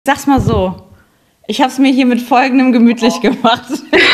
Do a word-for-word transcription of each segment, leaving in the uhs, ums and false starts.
Sag's mal so, ich habe es mir hier mit folgendem gemütlich gemacht.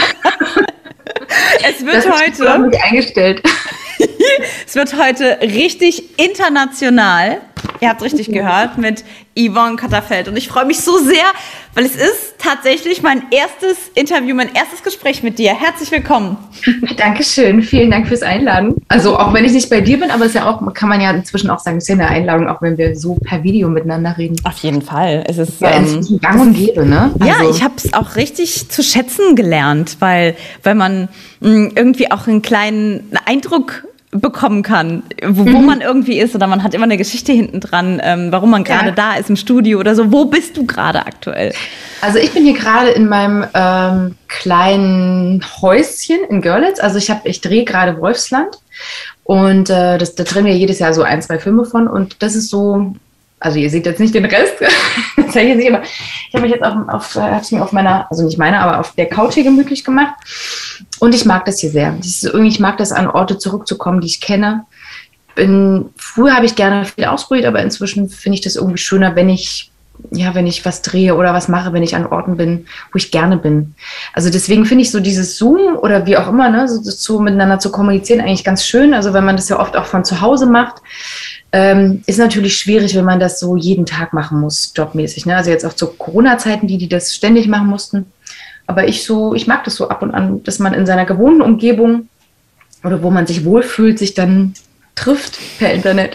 Es wird Das heute, habe ich eingestellt. es wird heute richtig international. Ihr habt richtig gehört, mit Yvonne Katterfeld. Und ich freue mich so sehr, weil es ist tatsächlich mein erstes Interview, mein erstes Gespräch mit dir. Herzlich willkommen. Dankeschön, vielen Dank fürs Einladen. Also auch wenn ich nicht bei dir bin, aber es ist ja auch, kann man ja inzwischen auch sagen, es ist ja eine Einladung, auch wenn wir so per Video miteinander reden. Auf jeden Fall. Es ist Ja, ähm, inzwischen gang und gäbe, ne? Ja, Also, ich habe es auch richtig zu schätzen gelernt, weil, weil man mh, irgendwie auch einen kleinen Eindruck bekommen kann, wo, wo Mhm. man irgendwie ist, oder man hat immer eine Geschichte hinten dran, ähm, warum man gerade Ja. da ist im Studio oder so. Wo bist du gerade aktuell? also ich bin hier gerade in meinem ähm, kleinen Häuschen in Görlitz. Also ich habe, ich drehe gerade Wolfsland und äh, das, da drehen wir jedes Jahr so ein, zwei Filme von und das ist so, also ihr seht jetzt nicht den Rest, das zeige ich jetzt nicht, aber ich habe mich jetzt auf, auf, hab's mir auf meiner, also nicht meiner, aber auf der Couch hier gemütlich gemacht und ich mag das hier sehr. Das ist irgendwie, ich mag das, an Orte zurückzukommen, die ich kenne. Bin, früher habe ich gerne viel ausprobiert, aber inzwischen finde ich das irgendwie schöner, wenn ich, ja, wenn ich was drehe oder was mache, wenn ich an Orten bin, wo ich gerne bin. Also deswegen finde ich so dieses Zoom oder wie auch immer, ne, so, so miteinander zu kommunizieren eigentlich ganz schön. Also wenn man das ja oft auch von zu Hause macht, ähm, ist natürlich schwierig, wenn man das so jeden Tag machen muss, jobmäßig. Ne? Also jetzt auch zu Corona-Zeiten, die, die das ständig machen mussten. Aber ich so, ich mag das so ab und an, dass man in seiner gewohnten Umgebung oder wo man sich wohlfühlt, sich dann trifft per Internet.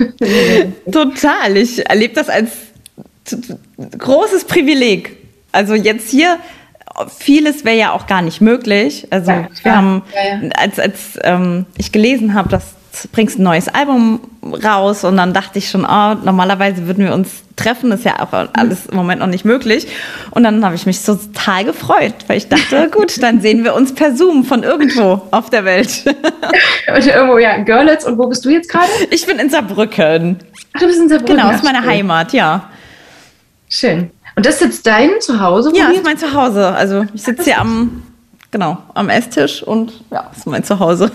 Total. Ich erlebe das als t- t- großes Privileg. Also jetzt hier, vieles wäre ja auch gar nicht möglich. Also Ja, wir ja, haben, ja, ja. als, als ähm, ich gelesen habe, dass du bringst ein neues Album raus und dann dachte ich schon, oh, normalerweise würden wir uns treffen, ist ja auch alles im Moment noch nicht möglich. Und dann habe ich mich so total gefreut, weil ich dachte, gut, dann sehen wir uns per Zoom von irgendwo auf der Welt. Und irgendwo, ja, Görlitz. Und wo bist du jetzt gerade? Ich bin in Saarbrücken. Ach, du bist in Saarbrücken. Genau, ist Ach, meine schön. Heimat, ja. Schön. Und das ist jetzt dein Zuhause? wo Ja, du ist jetzt- mein Zuhause. Also ich sitze hier am, genau, am Esstisch und ja, ist mein Zuhause.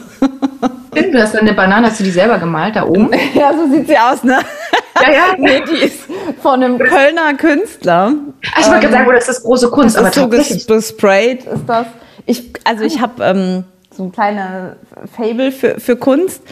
Du hast eine Banane, hast du die selber gemalt, da oben? Ja, so sieht sie aus, ne? Ja, ja. Nee, die ist von einem Kölner Künstler. Ah, ich wollte gerade sagen, oh, das ist große Kunst, Das aber ist so tatsächlich. ges- gesprayt, ist das. Ich, also ich habe ähm, so ein kleines Fable für, für Kunst.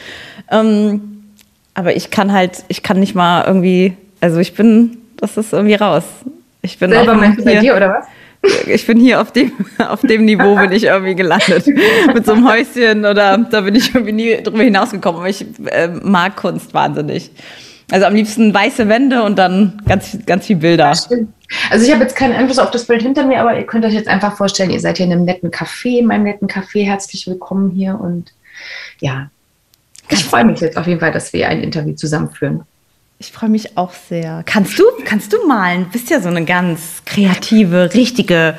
Ähm, aber ich kann halt, ich kann nicht mal irgendwie, also ich bin, das ist irgendwie raus. Ich bin Selber auf dem- meinst du bei hier- dir, oder was? Ich bin hier auf dem, auf dem Niveau bin ich irgendwie gelandet. Mit so einem Häuschen oder da bin ich irgendwie nie drüber hinausgekommen. Aber ich äh, mag Kunst wahnsinnig. Also am liebsten weiße Wände und dann ganz, ganz viel Bilder. Stimmt. Also ich habe jetzt keinen Einfluss auf das Bild hinter mir, aber ihr könnt euch jetzt einfach vorstellen, ihr seid hier in einem netten Café, in meinem netten Café. Herzlich willkommen hier und ja, ich freue mich jetzt auf jeden Fall, dass wir ein Interview zusammenführen. Ich freue mich auch sehr. Kannst du, kannst du malen? Du bist ja so eine ganz kreative, richtige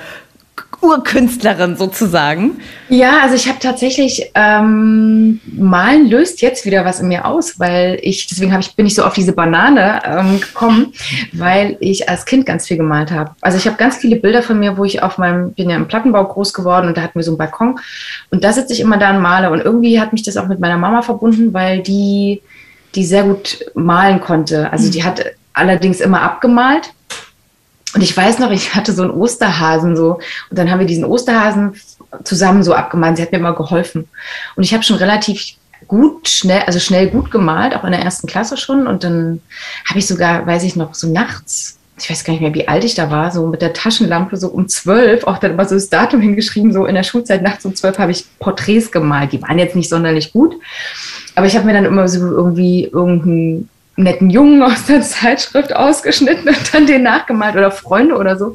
Urkünstlerin sozusagen. Ja, also ich habe tatsächlich, ähm, Malen löst jetzt wieder was in mir aus, weil ich, deswegen hab ich, bin ich so auf diese Banane ähm, gekommen, weil ich als Kind ganz viel gemalt habe. Also ich habe ganz viele Bilder von mir, wo ich auf meinem, bin ja im Plattenbau groß geworden und da hatten wir so einen Balkon und da sitze ich immer da und male und irgendwie hat mich das auch mit meiner Mama verbunden, weil die, die sehr gut malen konnte. Also die hat allerdings immer abgemalt. Und ich weiß noch, ich hatte so einen Osterhasen so und dann haben wir diesen Osterhasen zusammen so abgemalt. Sie hat mir immer geholfen. Und ich habe schon relativ gut, schnell, also schnell gut gemalt, auch in der ersten Klasse schon. Und dann habe ich sogar, weiß ich noch, so nachts, ich weiß gar nicht mehr, wie alt ich da war, so mit der Taschenlampe so um zwölf, auch dann immer so das Datum hingeschrieben, so in der Schulzeit nachts um zwölf habe ich Porträts gemalt. Die waren jetzt nicht sonderlich gut, aber ich habe mir dann immer so irgendwie irgendeinen netten Jungen aus der Zeitschrift ausgeschnitten und dann den nachgemalt oder Freunde oder so.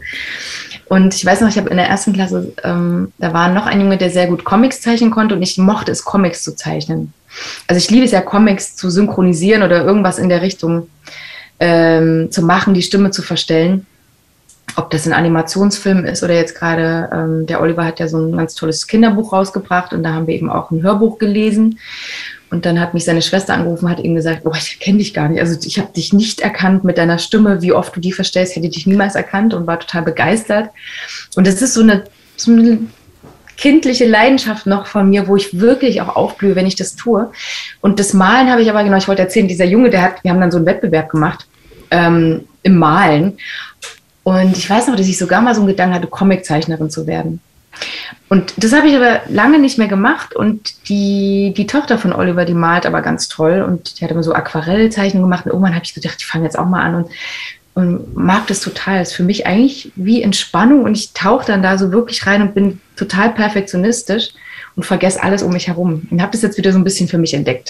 Und ich weiß noch, ich habe in der ersten Klasse, ähm, da war noch ein Junge, der sehr gut Comics zeichnen konnte und ich mochte es, Comics zu zeichnen. Also ich liebe es ja, Comics zu synchronisieren oder irgendwas in der Richtung ähm, zu machen, die Stimme zu verstellen. Ob das ein Animationsfilm ist oder jetzt gerade, ähm, der Oliver hat ja so ein ganz tolles Kinderbuch rausgebracht und da haben wir eben auch ein Hörbuch gelesen. Und dann hat mich seine Schwester angerufen, hat ihm gesagt, oh, ich kenne dich gar nicht. Also ich habe dich nicht erkannt mit deiner Stimme. Wie oft du die verstellst, hätte ich dich niemals erkannt und war total begeistert. Und das ist so eine, so eine kindliche Leidenschaft noch von mir, wo ich wirklich auch aufblühe, wenn ich das tue. Und das Malen habe ich aber, genau, ich wollte erzählen, dieser Junge, der hat, wir haben dann so einen Wettbewerb gemacht ähm, im Malen. Und ich weiß noch, dass ich sogar mal so einen Gedanken hatte, Comiczeichnerin zu werden. Und das habe ich aber lange nicht mehr gemacht. Und die, die Tochter von Oliver, die malt aber ganz toll. Und die hat immer so Aquarellzeichnungen gemacht. Und irgendwann habe ich gedacht, ich fange jetzt auch mal an und, und mag das total. Das ist für mich eigentlich wie Entspannung. Und ich tauche dann da so wirklich rein und bin total perfektionistisch und vergesse alles um mich herum. Und habe das jetzt wieder so ein bisschen für mich entdeckt.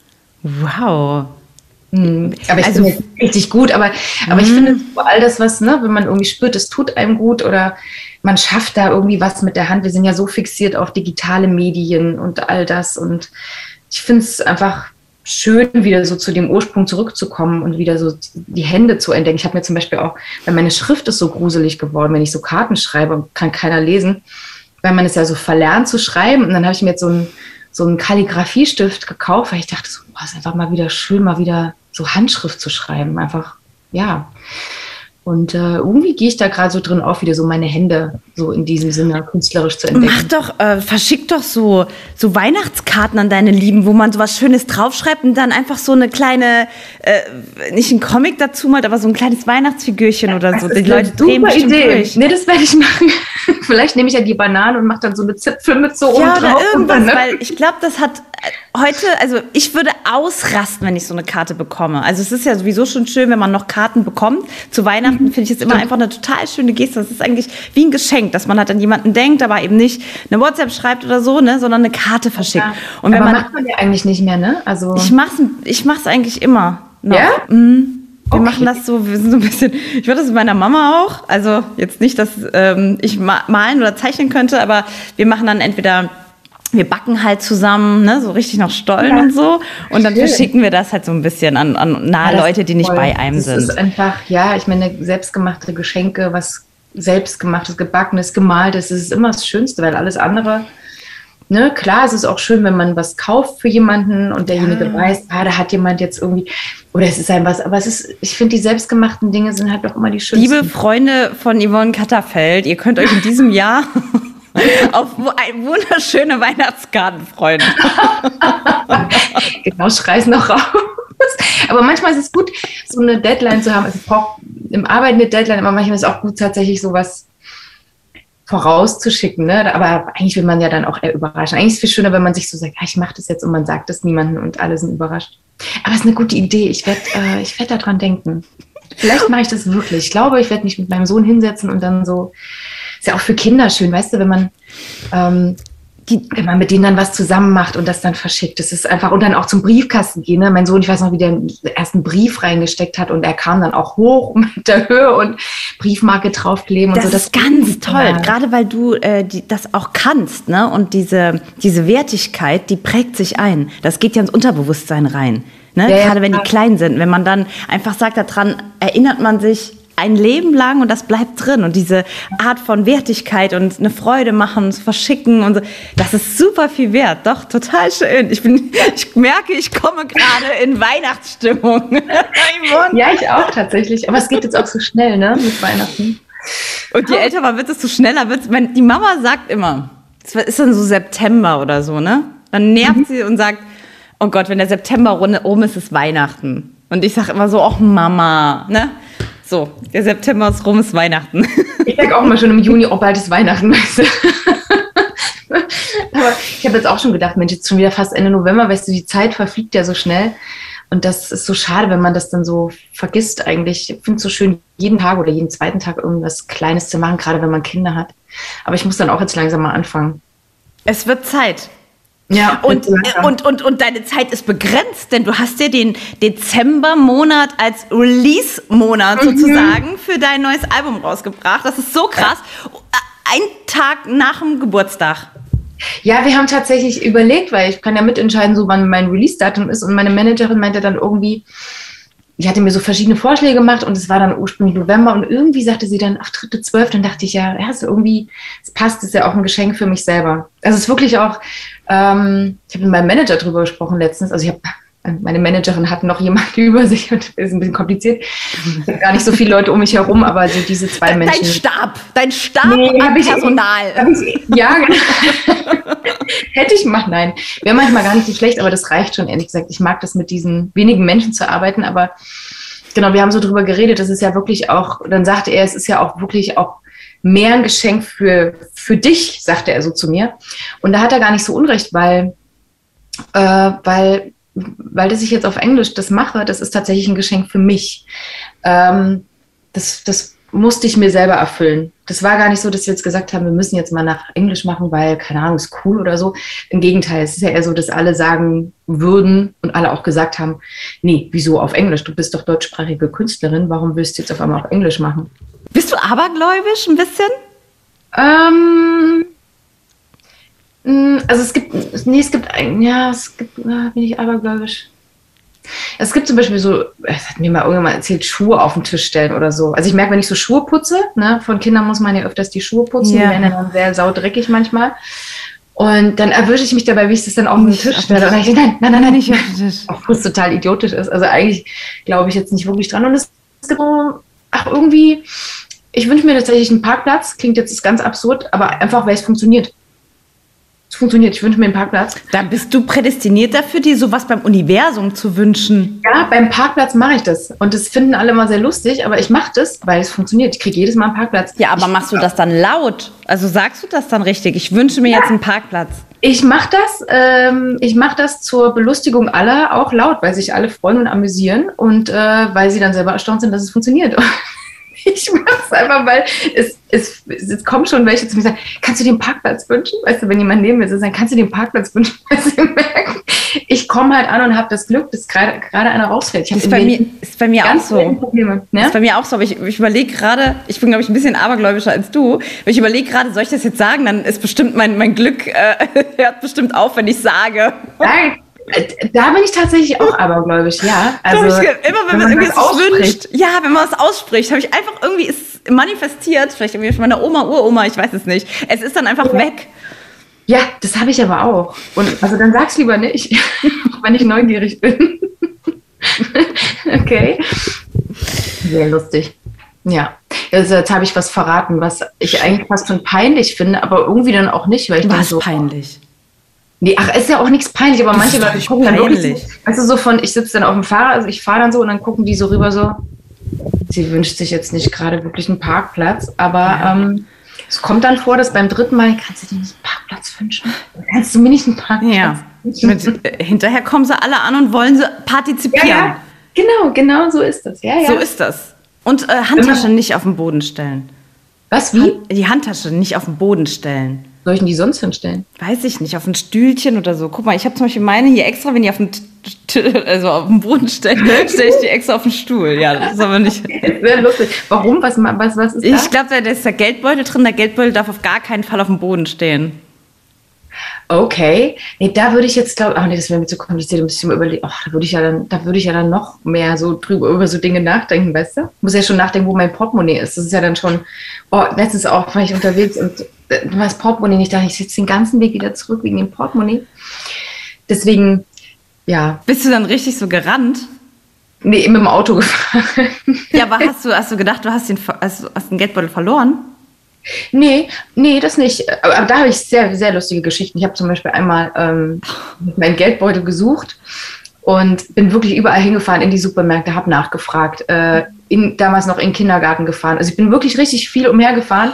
Wow. Hm. Aber ich also, finde es richtig gut, aber, aber ich finde so all das, was, ne, wenn man irgendwie spürt, es tut einem gut oder man schafft da irgendwie was mit der Hand. Wir sind ja so fixiert auf digitale Medien und all das und ich finde es einfach schön, wieder so zu dem Ursprung zurückzukommen und wieder so die Hände zu entdecken. Ich habe mir zum Beispiel auch, weil meine Schrift ist so gruselig geworden, wenn ich so Karten schreibe und kann keiner lesen, weil man es ja so verlernt zu schreiben und dann habe ich mir jetzt so ein so einen Kalligrafiestift gekauft, weil ich dachte, so, boah, ist einfach mal wieder schön, mal wieder so Handschrift zu schreiben. Einfach, ja. Und äh, irgendwie gehe ich da gerade so drin auf, wieder so meine Hände so in diesem Sinne künstlerisch zu entdecken. Mach doch, äh, verschick doch so, so Weihnachtskarten an deine Lieben, wo man so was Schönes draufschreibt und dann einfach so eine kleine, äh, nicht ein Comic dazu malt, aber so ein kleines Weihnachtsfigürchen oder so. Die Leute drehen bestimmt durch. Nee, das werde ich machen. Vielleicht nehme ich ja die Banane und mache dann so eine Zipfel mit so oben ja, drauf. Ja, oder irgendwas, dann, ne? Weil ich glaube, das hat heute, also ich würde ausrasten, wenn ich so eine Karte bekomme. Also es ist ja sowieso schon schön, wenn man noch Karten bekommt. Zu Weihnachten mhm. finde ich es immer einfach eine total schöne Geste. Das ist eigentlich wie ein Geschenk, dass man halt an jemanden denkt, aber eben nicht eine WhatsApp schreibt oder so, ne, sondern eine Karte verschickt. Ja. Und wenn aber man, macht man ja eigentlich nicht mehr, ne? Also ich mach's, ich mach's eigentlich immer noch. Ja? Mhm. Wir Okay. machen das so, wir sind so ein bisschen, ich würde das mit meiner Mama auch, also jetzt nicht, dass ähm, ich ma- malen oder zeichnen könnte, aber wir machen dann entweder, wir backen halt zusammen, ne, so richtig noch Stollen ja. und so und dann Schön. verschicken wir das halt so ein bisschen an, an nahe ja, Leute, die nicht toll. bei einem das sind. Das ist einfach, ja, ich meine, selbstgemachte Geschenke, was selbstgemachtes, gebackenes, gemaltes, das ist immer das Schönste, weil alles andere... Ne, klar, es ist auch schön, wenn man was kauft für jemanden und derjenige ja. weiß, ah, da hat jemand jetzt irgendwie, oder es ist ein was, aber es ist, ich finde, die selbstgemachten Dinge sind halt doch immer die schönsten. Liebe Freunde von Yvonne Katterfeld, ihr könnt euch in diesem Jahr auf eine wunderschöne Weihnachtskarten freuen. Genau, schrei's noch raus. Aber manchmal ist es gut, so eine Deadline zu haben. Also ich brauche im Arbeiten eine Deadline, aber manchmal ist es auch gut, tatsächlich sowas vorauszuschicken, ne? Aber eigentlich will man ja dann auch eher überraschen. Eigentlich ist es viel schöner, wenn man sich so sagt, ah, ich mache das jetzt und man sagt es niemandem und alle sind überrascht. Aber es ist eine gute Idee. Ich werde äh, ich werd daran denken. Vielleicht mache ich das wirklich. Ich glaube, ich werde mich mit meinem Sohn hinsetzen und dann so, ist ja auch für Kinder schön, weißt du, wenn man ähm, die, wenn man mit denen dann was zusammen macht und das dann verschickt. Das ist einfach, und dann auch zum Briefkasten gehen. Ne? Mein Sohn, ich weiß noch, wie der den ersten Brief reingesteckt hat und er kam dann auch hoch mit der Höhe und Briefmarke draufkleben. Das und so. Das ist ganz toll, ja. Gerade weil du äh, die, das auch kannst, ne? Und diese, diese Wertigkeit, die prägt sich ein. Das geht ja ins Unterbewusstsein rein. Ne? Ja, gerade ja, wenn die klein sind. Wenn man dann einfach sagt, daran erinnert man sich ein Leben lang und das bleibt drin. Und diese Art von Wertigkeit und eine Freude machen, verschicken und so, das ist super viel wert. Doch, total schön. Ich bin, ich merke, ich komme gerade in Weihnachtsstimmung. Ja, ich auch tatsächlich. Aber es geht jetzt auch so schnell, ne, mit Weihnachten. Und je älter man wird, desto schneller wird es. Die Mama sagt immer, es ist dann so September oder so, ne? Dann nervt mhm. sie und sagt, oh Gott, wenn der September rum ist, ist Weihnachten. Und ich sage immer so, ach Mama, ne? So, der September ist rum, ist Weihnachten. Ich sage auch mal schon im Juni, oh, bald ist Weihnachten, weißt du. Aber ich habe jetzt auch schon gedacht, Mensch, jetzt schon wieder fast Ende November, weißt du, die Zeit verfliegt ja so schnell. Und das ist so schade, wenn man das dann so vergisst eigentlich. Ich finde es so schön, jeden Tag oder jeden zweiten Tag irgendwas Kleines zu machen, gerade wenn man Kinder hat. Aber ich muss dann auch jetzt langsam mal anfangen. Es wird Zeit. Ja, und, und, und, und deine Zeit ist begrenzt, denn du hast ja den Dezembermonat als Release-Monat mhm. sozusagen für dein neues Album rausgebracht. Das ist so krass. Ein Tag nach dem Geburtstag. Ja, wir haben tatsächlich überlegt, weil ich kann ja mitentscheiden, so wann mein Release-Datum ist. Und meine Managerin meinte dann irgendwie, die hatte mir so verschiedene Vorschläge gemacht und es war dann ursprünglich November und irgendwie sagte sie dann, ach, dritte zwölfte Dann dachte ich, ja, ja, so irgendwie, es passt, das ist ja auch ein Geschenk für mich selber. Also es ist wirklich auch, ähm, ich habe mit meinem Manager drüber gesprochen letztens, also ich habe, meine Managerin hat noch jemanden über sich und das ist ein bisschen kompliziert. Ich habe gar nicht so viele Leute um mich herum, aber so diese zwei Menschen. Dein Stab, dein Stab nee, an ich, Personal. Ich, ja, hätte ich gemacht, nein. Wäre manchmal gar nicht so schlecht, aber das reicht schon, ehrlich gesagt. Ich mag das, mit diesen wenigen Menschen zu arbeiten, aber genau, wir haben so drüber geredet, das ist ja wirklich auch, dann sagte er, es ist ja auch wirklich auch mehr ein Geschenk für, für dich, sagte er so zu mir. Und da hat er gar nicht so Unrecht, weil, äh, weil, weil das ich jetzt auf Englisch das mache, das ist tatsächlich ein Geschenk für mich. Ähm, das, das musste ich mir selber erfüllen. Das war gar nicht so, dass wir jetzt gesagt haben, wir müssen jetzt mal nach Englisch machen, weil, keine Ahnung, ist cool oder so. Im Gegenteil, es ist ja eher so, dass alle sagen würden und alle auch gesagt haben, nee, wieso auf Englisch? Du bist doch deutschsprachige Künstlerin, warum willst du jetzt auf einmal auf Englisch machen? Bist du abergläubisch ein bisschen? Ähm, also es gibt, nee, es gibt, ein, ja, es gibt, na, bin ich abergläubisch. Es gibt zum Beispiel so, es hat mir mal irgendjemand erzählt, Schuhe auf den Tisch stellen oder so. Also ich merke, wenn ich so Schuhe putze, ne, von Kindern muss man ja öfters die Schuhe putzen, ja. Die werden dann sehr saudreckig manchmal. Und dann erwische ich mich dabei, wie ich das dann auf den Tisch stelle. Und dann denke ich, nein, nein, nein, nein, nicht auf den Tisch. Auch was total idiotisch ist. Also eigentlich glaube ich jetzt nicht wirklich dran. Und es ist so, ach irgendwie, ich wünsche mir tatsächlich einen Parkplatz. Klingt jetzt ganz absurd, aber einfach, weil es funktioniert. Es funktioniert, ich wünsche mir einen Parkplatz. Da bist du prädestiniert dafür, dir sowas beim Universum zu wünschen. Ja, beim Parkplatz mache ich das. Und das finden alle immer sehr lustig, aber ich mache das, weil es funktioniert. Ich kriege jedes Mal einen Parkplatz. Ja, aber ich, machst du das dann laut? Also sagst du das dann richtig? Ich wünsche mir ja. jetzt einen Parkplatz. Ich mache das, ähm, ich mache das zur Belustigung aller auch laut, weil sich alle freuen und amüsieren und äh, weil sie dann selber erstaunt sind, dass es funktioniert. Ich mache es einfach, weil es, es, es kommen schon welche zu mir und sagen, kannst du den Parkplatz wünschen? Weißt du, wenn jemand neben mir ist, dann kannst du den Parkplatz wünschen, weil sie merken, ich komme halt an und habe das Glück, dass gerade einer rausfällt. Ich ist, bei mir, ist bei mir auch so. Probleme, ne? Ist bei mir auch so, aber ich, ich überlege gerade, ich bin, glaube ich, ein bisschen abergläubischer als du, aber ich überlege gerade, soll ich das jetzt sagen? Dann ist bestimmt mein, mein Glück, äh, hört bestimmt auf, wenn ich sage. Nein. Da bin ich tatsächlich auch abergläubisch, ja. Also, ich, immer wenn, wenn man irgendwie was wünscht, ja, wenn man was ausspricht, habe ich einfach irgendwie, ist manifestiert, vielleicht irgendwie von meiner Oma, Uroma, ich weiß es nicht. Es ist dann einfach ja. weg. Ja, das habe ich aber auch. Und also dann sag's lieber nicht, wenn ich neugierig bin. Okay. Sehr lustig. Ja, also jetzt habe ich was verraten, was ich eigentlich fast schon peinlich finde, aber irgendwie dann auch nicht, weil ich was dann so peinlich? Nee, ach, ist ja auch nichts peinlich, aber das manche Leute gucken dann wirklich so, weißt du, so von, ich sitze dann auf dem Fahrer, also ich fahre dann so und dann gucken die so rüber so, sie wünscht sich jetzt nicht gerade wirklich einen Parkplatz, aber ja. ähm, es kommt dann vor, dass beim dritten Mal, kannst du dir nicht einen Parkplatz wünschen? Kannst du mir nicht einen Parkplatz ja. wünschen? Mit, äh, hinterher kommen sie alle an und wollen sie partizipieren. Ja, ja. Genau, genau so ist das. Ja, ja. So ist das. Und äh, Handtasche nicht auf den Boden stellen. Was, wie? Hand, die Handtasche nicht auf den Boden stellen. Soll ich denn die sonst hinstellen? Weiß ich nicht, auf ein Stühlchen oder so. Guck mal, ich habe zum Beispiel meine hier extra, wenn die auf den, also auf den Boden stellen, stelle ich die extra auf den Stuhl. Ja, das ist aber nicht... Sehr lustig. Warum? Was, was, was ist das? Ich glaube, da ist der Geldbeutel drin. Der Geldbeutel darf auf gar keinen Fall auf dem Boden stehen. Okay. Nee, da würde ich jetzt glaube, ach nee, das wäre mir zu kompliziert, da müsste ich mal überlegen, ach, da würde ich ja dann, da würde ich ja dann noch mehr so drüber über so Dinge nachdenken, weißt du? Ich muss ja schon nachdenken, wo mein Portemonnaie ist. Das ist ja dann schon, oh, letztens auch war ich unterwegs und du hast Portemonnaie nicht da, ich sitze den ganzen Weg wieder zurück wegen dem Portemonnaie. Deswegen, ja. Bist du dann richtig so gerannt? Nee, mit dem Auto gefahren. Ja, aber hast du, hast du gedacht, du hast den, hast, hast den Geldbeutel verloren? Nee, nee, das nicht. Aber da habe ich sehr, sehr lustige Geschichten. Ich habe zum Beispiel einmal ähm, meinen Geldbeutel gesucht und bin wirklich überall hingefahren in die Supermärkte, habe nachgefragt, äh, in, damals noch in den Kindergarten gefahren. Also ich bin wirklich richtig viel umhergefahren.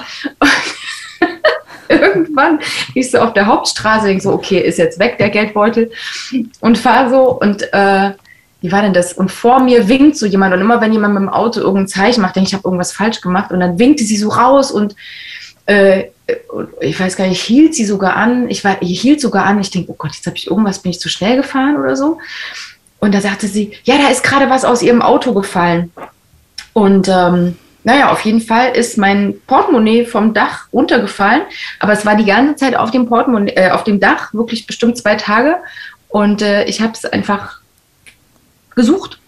Irgendwann bin ich so auf der Hauptstraße, denke so, okay, ist jetzt weg der Geldbeutel und fahre so und äh, wie war denn das? Und vor mir winkt so jemand und immer wenn jemand mit dem Auto irgendein Zeichen macht, denke ich, ich habe irgendwas falsch gemacht und dann winkte sie so raus und äh, ich weiß gar nicht, hielt sie sogar an, ich, war, ich hielt sogar an, ich denke, oh Gott, jetzt habe ich irgendwas, bin ich zu schnell gefahren oder so und da sagte sie, ja, da ist gerade was aus ihrem Auto gefallen und ähm, naja, auf jeden Fall ist mein Portemonnaie vom Dach runtergefallen, aber es war die ganze Zeit auf dem Portemonnaie, äh, auf dem Dach, wirklich bestimmt zwei Tage und äh, ich habe es einfach gesucht.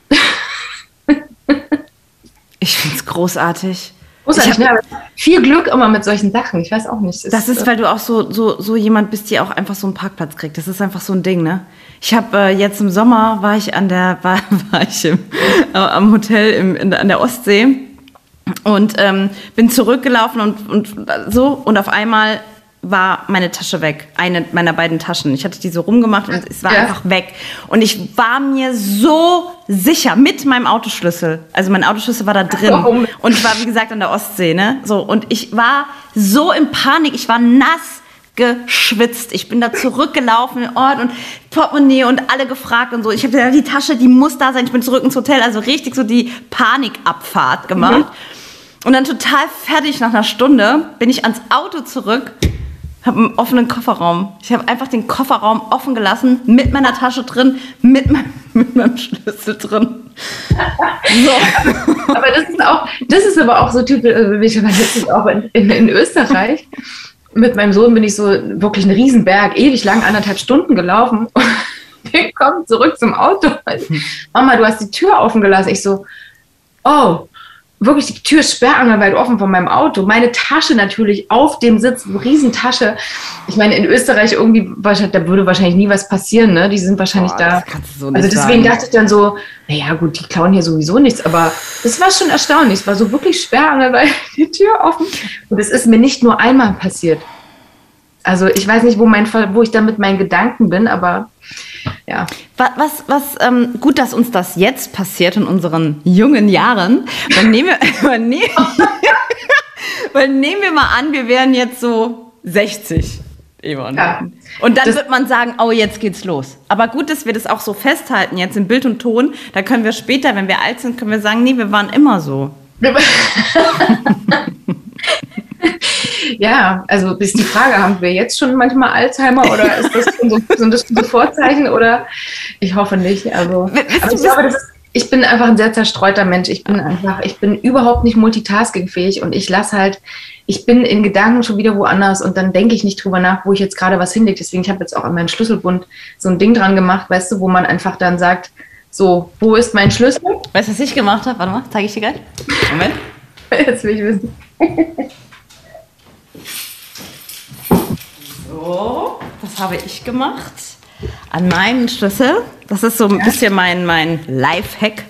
Ich finde es großartig. Großartig, hab, ne? Aber viel Glück immer mit solchen Sachen. Ich weiß auch nicht. Ist, das ist, weil du auch so, so, so jemand bist, die auch einfach so einen Parkplatz kriegt. Das ist einfach so ein Ding, ne? Ich habe äh, jetzt im Sommer war ich an der war, war ich im, äh, am Hotel im, in, an der Ostsee und ähm, bin zurückgelaufen und, und so und auf einmal war meine Tasche weg. Eine meiner beiden Taschen. Ich hatte die so rumgemacht und es war ja. einfach weg. Und ich war mir so sicher mit meinem Autoschlüssel. Also mein Autoschlüssel war da drin. Warum? Und ich war, wie gesagt, an der Ostsee, ne? So, und ich war so in Panik. Ich war nass geschwitzt. Ich bin da zurückgelaufen in den Ort und Portemonnaie und alle gefragt und so. Ich habe gesagt, die Tasche, die muss da sein. Ich bin zurück ins Hotel. Also richtig so die Panikabfahrt gemacht. Mhm. Und dann total fertig nach einer Stunde bin ich ans Auto zurück, habe einen offenen Kofferraum. Ich habe einfach den Kofferraum offen gelassen, mit meiner Tasche drin, mit, mein, mit meinem Schlüssel drin. So. Aber das ist auch, das ist aber auch so typisch, also ich war letztens auch in, in, in Österreich. Mit meinem Sohn bin ich so wirklich einen Riesenberg, ewig lang, anderthalb Stunden gelaufen. Und wir kommen zurück zum Auto. Mama, du hast die Tür offen gelassen. Ich so, oh, wirklich die Tür sperrangelweit offen von meinem Auto. Meine Tasche natürlich auf dem Sitz, eine Riesentasche. Ich meine, in Österreich irgendwie, da würde wahrscheinlich nie was passieren, ne? Die sind wahrscheinlich Boah, da. Das kannst du so nicht also deswegen sagen. Dachte ich dann so, naja gut, die klauen hier sowieso nichts, aber das war schon erstaunlich. Es war so wirklich sperrangelweit die Tür offen. Und es ist mir nicht nur einmal passiert. Also ich weiß nicht, wo, mein, wo ich da mit meinen Gedanken bin, aber ja. Was, was, was ähm, gut, dass uns das jetzt passiert in unseren jungen Jahren. Weil nehmen wir, weil nehmen, weil nehmen wir mal an, wir wären jetzt so sechzig. Yvonne. Ja. Und dann das wird man sagen, oh, jetzt geht's los. Aber gut, dass wir das auch so festhalten jetzt in Bild und Ton. Da können wir später, wenn wir alt sind, können wir sagen, nee, wir waren immer so. Ja, also ist die Frage, haben wir jetzt schon manchmal Alzheimer oder ist das schon so, sind das schon so Vorzeichen oder ich hoffe nicht. Also, aber ich glaube, das ist, ich bin einfach ein sehr zerstreuter Mensch. Ich bin einfach, ich bin überhaupt nicht multitaskingfähig und ich lasse halt, ich bin in Gedanken schon wieder woanders und dann denke ich nicht drüber nach, wo ich jetzt gerade was hinlege. Deswegen, ich habe jetzt auch an meinem Schlüsselbund so ein Ding dran gemacht, weißt du, wo man einfach dann sagt, so, wo ist mein Schlüssel? Weißt du, was ich gemacht habe? Warte mal, zeige ich dir gleich. Moment. Jetzt will ich wissen. So, das habe ich gemacht. An meinen Schlüssel. Das ist so ein bisschen mein, mein Lifehack.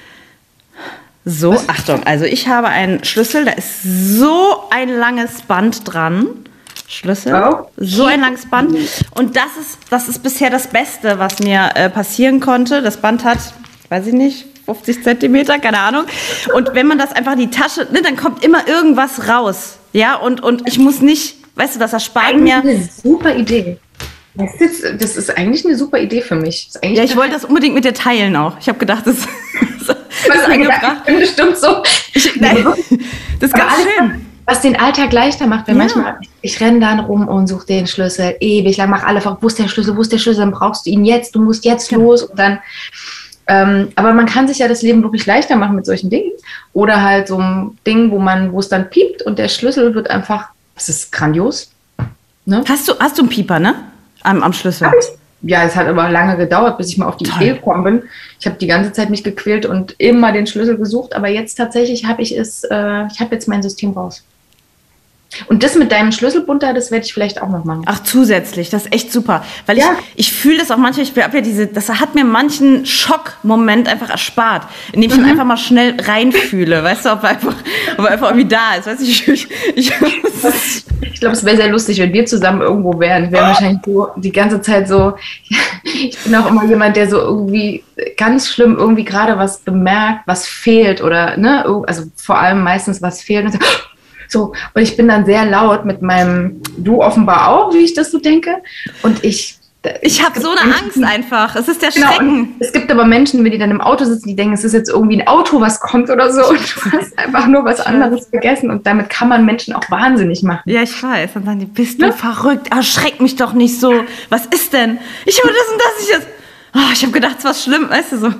So, Achtung, also ich habe einen Schlüssel, da ist so ein langes Band dran. Schlüssel, oh. so ein langes Band. Und das ist, das ist bisher das Beste, was mir äh, passieren konnte. Das Band hat, weiß ich nicht, fünfzig Zentimeter, keine Ahnung. Und wenn man das einfach in die Tasche, ne, dann kommt immer irgendwas raus. Ja, und, und ich muss nicht, weißt du, das erspart mir. Das ist eine super Idee. Das ist, das ist eigentlich eine super Idee für mich. Ja, ich wollte das unbedingt mit dir teilen auch. Ich habe gedacht, das, das ist angebracht. Bestimmt so. Ich, nein, das ist ganz schön. Was den Alltag leichter macht, weil ja. manchmal, ich renne dann rum und suche den Schlüssel ewig lang, mache alle, wo ist der Schlüssel, wo ist der Schlüssel, dann brauchst du ihn jetzt, du musst jetzt genau. los und dann, ähm, aber man kann sich ja das Leben wirklich leichter machen mit solchen Dingen oder halt so ein Ding, wo man, wo es dann piept und der Schlüssel wird einfach, das ist grandios. Ne? Hast du, hast du einen Pieper, ne? Am, am Schlüssel? Hab ich. Ja, es hat aber lange gedauert, bis ich mal auf die Toll. Idee gekommen bin. Ich habe die ganze Zeit mich gequält und immer den Schlüssel gesucht, aber jetzt tatsächlich habe ich es, äh, ich habe jetzt mein System raus. Und das mit deinem Schlüsselbund da, das werde ich vielleicht auch noch machen. Ach, zusätzlich, das ist echt super. Weil ja. ich, ich fühle das auch manchmal, ich habe ja diese, das hat mir manchen Schockmoment einfach erspart, indem ich mhm. einfach mal schnell reinfühle, weißt du, ob er einfach, ob er einfach irgendwie da ist. Weißt du, ich, ich, ich, ich glaube, es wäre sehr lustig, wenn wir zusammen irgendwo wären. Wir wären wahrscheinlich so die ganze Zeit so, ich bin auch immer jemand, der so irgendwie ganz schlimm irgendwie gerade was bemerkt, was fehlt oder, ne, also vor allem meistens was fehlt und so, So, und ich bin dann sehr laut mit meinem, du offenbar auch, wie ich das so denke. Und ich... Ich habe so eine Menschen, Angst einfach. Es ist der genau, Schrecken. Es gibt aber Menschen, wenn die dann im Auto sitzen, die denken, es ist jetzt irgendwie ein Auto, was kommt oder so. Und du hast einfach nur was anderes vergessen. Und damit kann man Menschen auch wahnsinnig machen. Ja, ich weiß. Dann sagen die, bist du ja? verrückt? Erschreck mich doch nicht so. Was ist denn? Ich habe das und das. Ich, jetzt, oh, ich habe gedacht, es war schlimm. Weißt du so.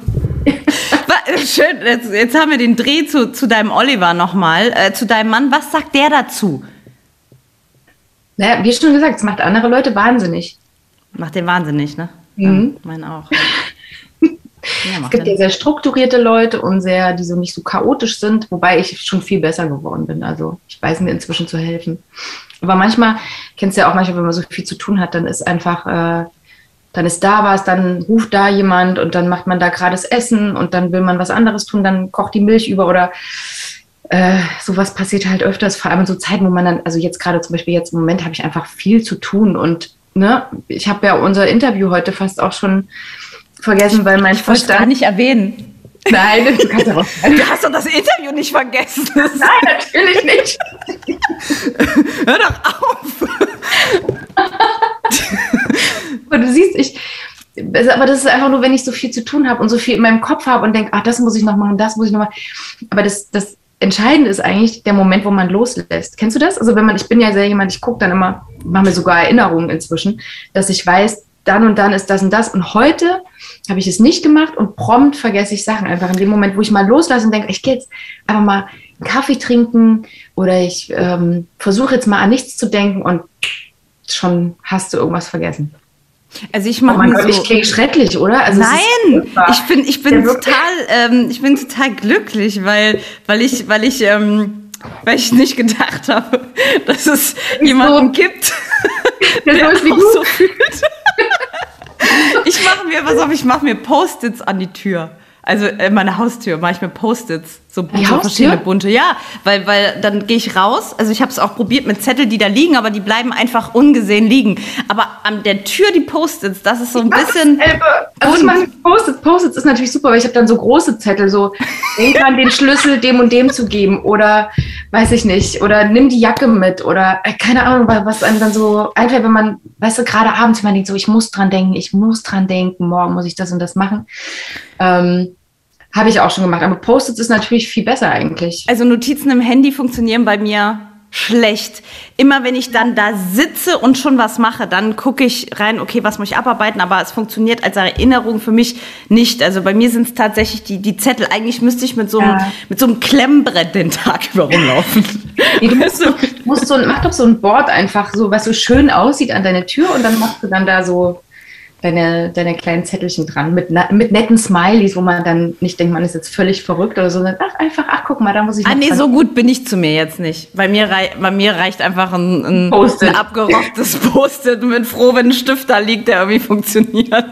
Schön, jetzt, jetzt haben wir den Dreh zu, zu deinem Oliver nochmal, äh, zu deinem Mann. Was sagt der dazu? Naja, wie schon gesagt, es macht andere Leute wahnsinnig. Macht den wahnsinnig, ne? Mhm. Ja, meinen auch. Ja, es gibt ja sehr strukturierte Leute und sehr, die so nicht so chaotisch sind, wobei ich schon viel besser geworden bin. Also ich weiß mir inzwischen zu helfen. Aber manchmal, kennst du ja auch manchmal, wenn man so viel zu tun hat, dann ist einfach... Äh, dann ist da was, dann ruft da jemand und dann macht man da gerade das Essen und dann will man was anderes tun, dann kocht die Milch über oder äh, sowas passiert halt öfters, vor allem in so Zeiten, wo man dann, also jetzt gerade zum Beispiel jetzt im Moment habe ich einfach viel zu tun und ne, ich habe ja unser Interview heute fast auch schon vergessen, weil mein ich wollte es gar nicht erwähnen. Nein, du kannst aber Du hast doch das Interview nicht vergessen. Nein, natürlich nicht. Hör doch auf. Aber du siehst, ich, aber das ist einfach nur, wenn ich so viel zu tun habe und so viel in meinem Kopf habe und denke, ach, das muss ich noch machen, das muss ich noch machen. Aber das, das Entscheidende ist eigentlich der Moment, wo man loslässt. Kennst du das? Also wenn man, ich bin ja sehr jemand, ich gucke dann immer, mache mir sogar Erinnerungen inzwischen, dass ich weiß, dann und dann ist das und das. Und heute habe ich es nicht gemacht und prompt vergesse ich Sachen. Einfach in dem Moment, wo ich mal loslasse und denke, ich gehe jetzt einfach mal einen Kaffee trinken oder ich ähm, versuche jetzt mal an nichts zu denken und schon hast du irgendwas vergessen. Also ich mache oh mir Gott, so. Ich klinge schrecklich, oder? Also nein, ich bin, ich bin total, ähm, ich bin total glücklich, weil, weil ich, weil ich, ähm, weil ich nicht gedacht habe, dass es jemanden so gibt, der auch so fühlt. Ich mache mir, pass auf, ich mache mir Post-its an die Tür. Also in meiner Haustür mache ich mir Post-its, so bunte, verschiedene bunte. Ja, weil, weil dann gehe ich raus. Also ich habe es auch probiert mit Zetteln, die da liegen, aber die bleiben einfach ungesehen liegen. Aber an der Tür die Post-its, das ist so ein bisschen... Also ich mache Post-its. Post-its ist natürlich super, weil ich habe dann so große Zettel, so denk an den Schlüssel dem und dem zu geben oder weiß ich nicht, oder nimm die Jacke mit oder äh, keine Ahnung, was einem dann so einfällt, wenn man, weißt du, gerade abends, wenn man denkt, so ich muss dran denken, ich muss dran denken, morgen muss ich das und das machen. Ähm, Habe ich auch schon gemacht, aber Post-its ist natürlich viel besser eigentlich. Also Notizen im Handy funktionieren bei mir schlecht. Immer wenn ich dann da sitze und schon was mache, dann gucke ich rein, okay, was muss ich abarbeiten, aber es funktioniert als Erinnerung für mich nicht. Also bei mir sind es tatsächlich die, die Zettel. Eigentlich müsste ich mit so einem, ja. mit so einem Klemmbrett den Tag über rumlaufen. Nee, du musst, du musst so, mach doch so ein Board einfach, so was so schön aussieht an deine Tür und dann machst du dann da so Deine, deine kleinen Zettelchen dran, mit, mit netten Smileys, wo man dann nicht denkt, man ist jetzt völlig verrückt oder so, sondern ach, einfach, ach, guck mal, da muss ich noch Ah, nee, so gut bin ich zu mir jetzt nicht. Bei mir, rei- bei mir reicht einfach ein, ein, ein abgerocktes Post-it und bin froh, wenn ein Stift da liegt, der irgendwie funktioniert.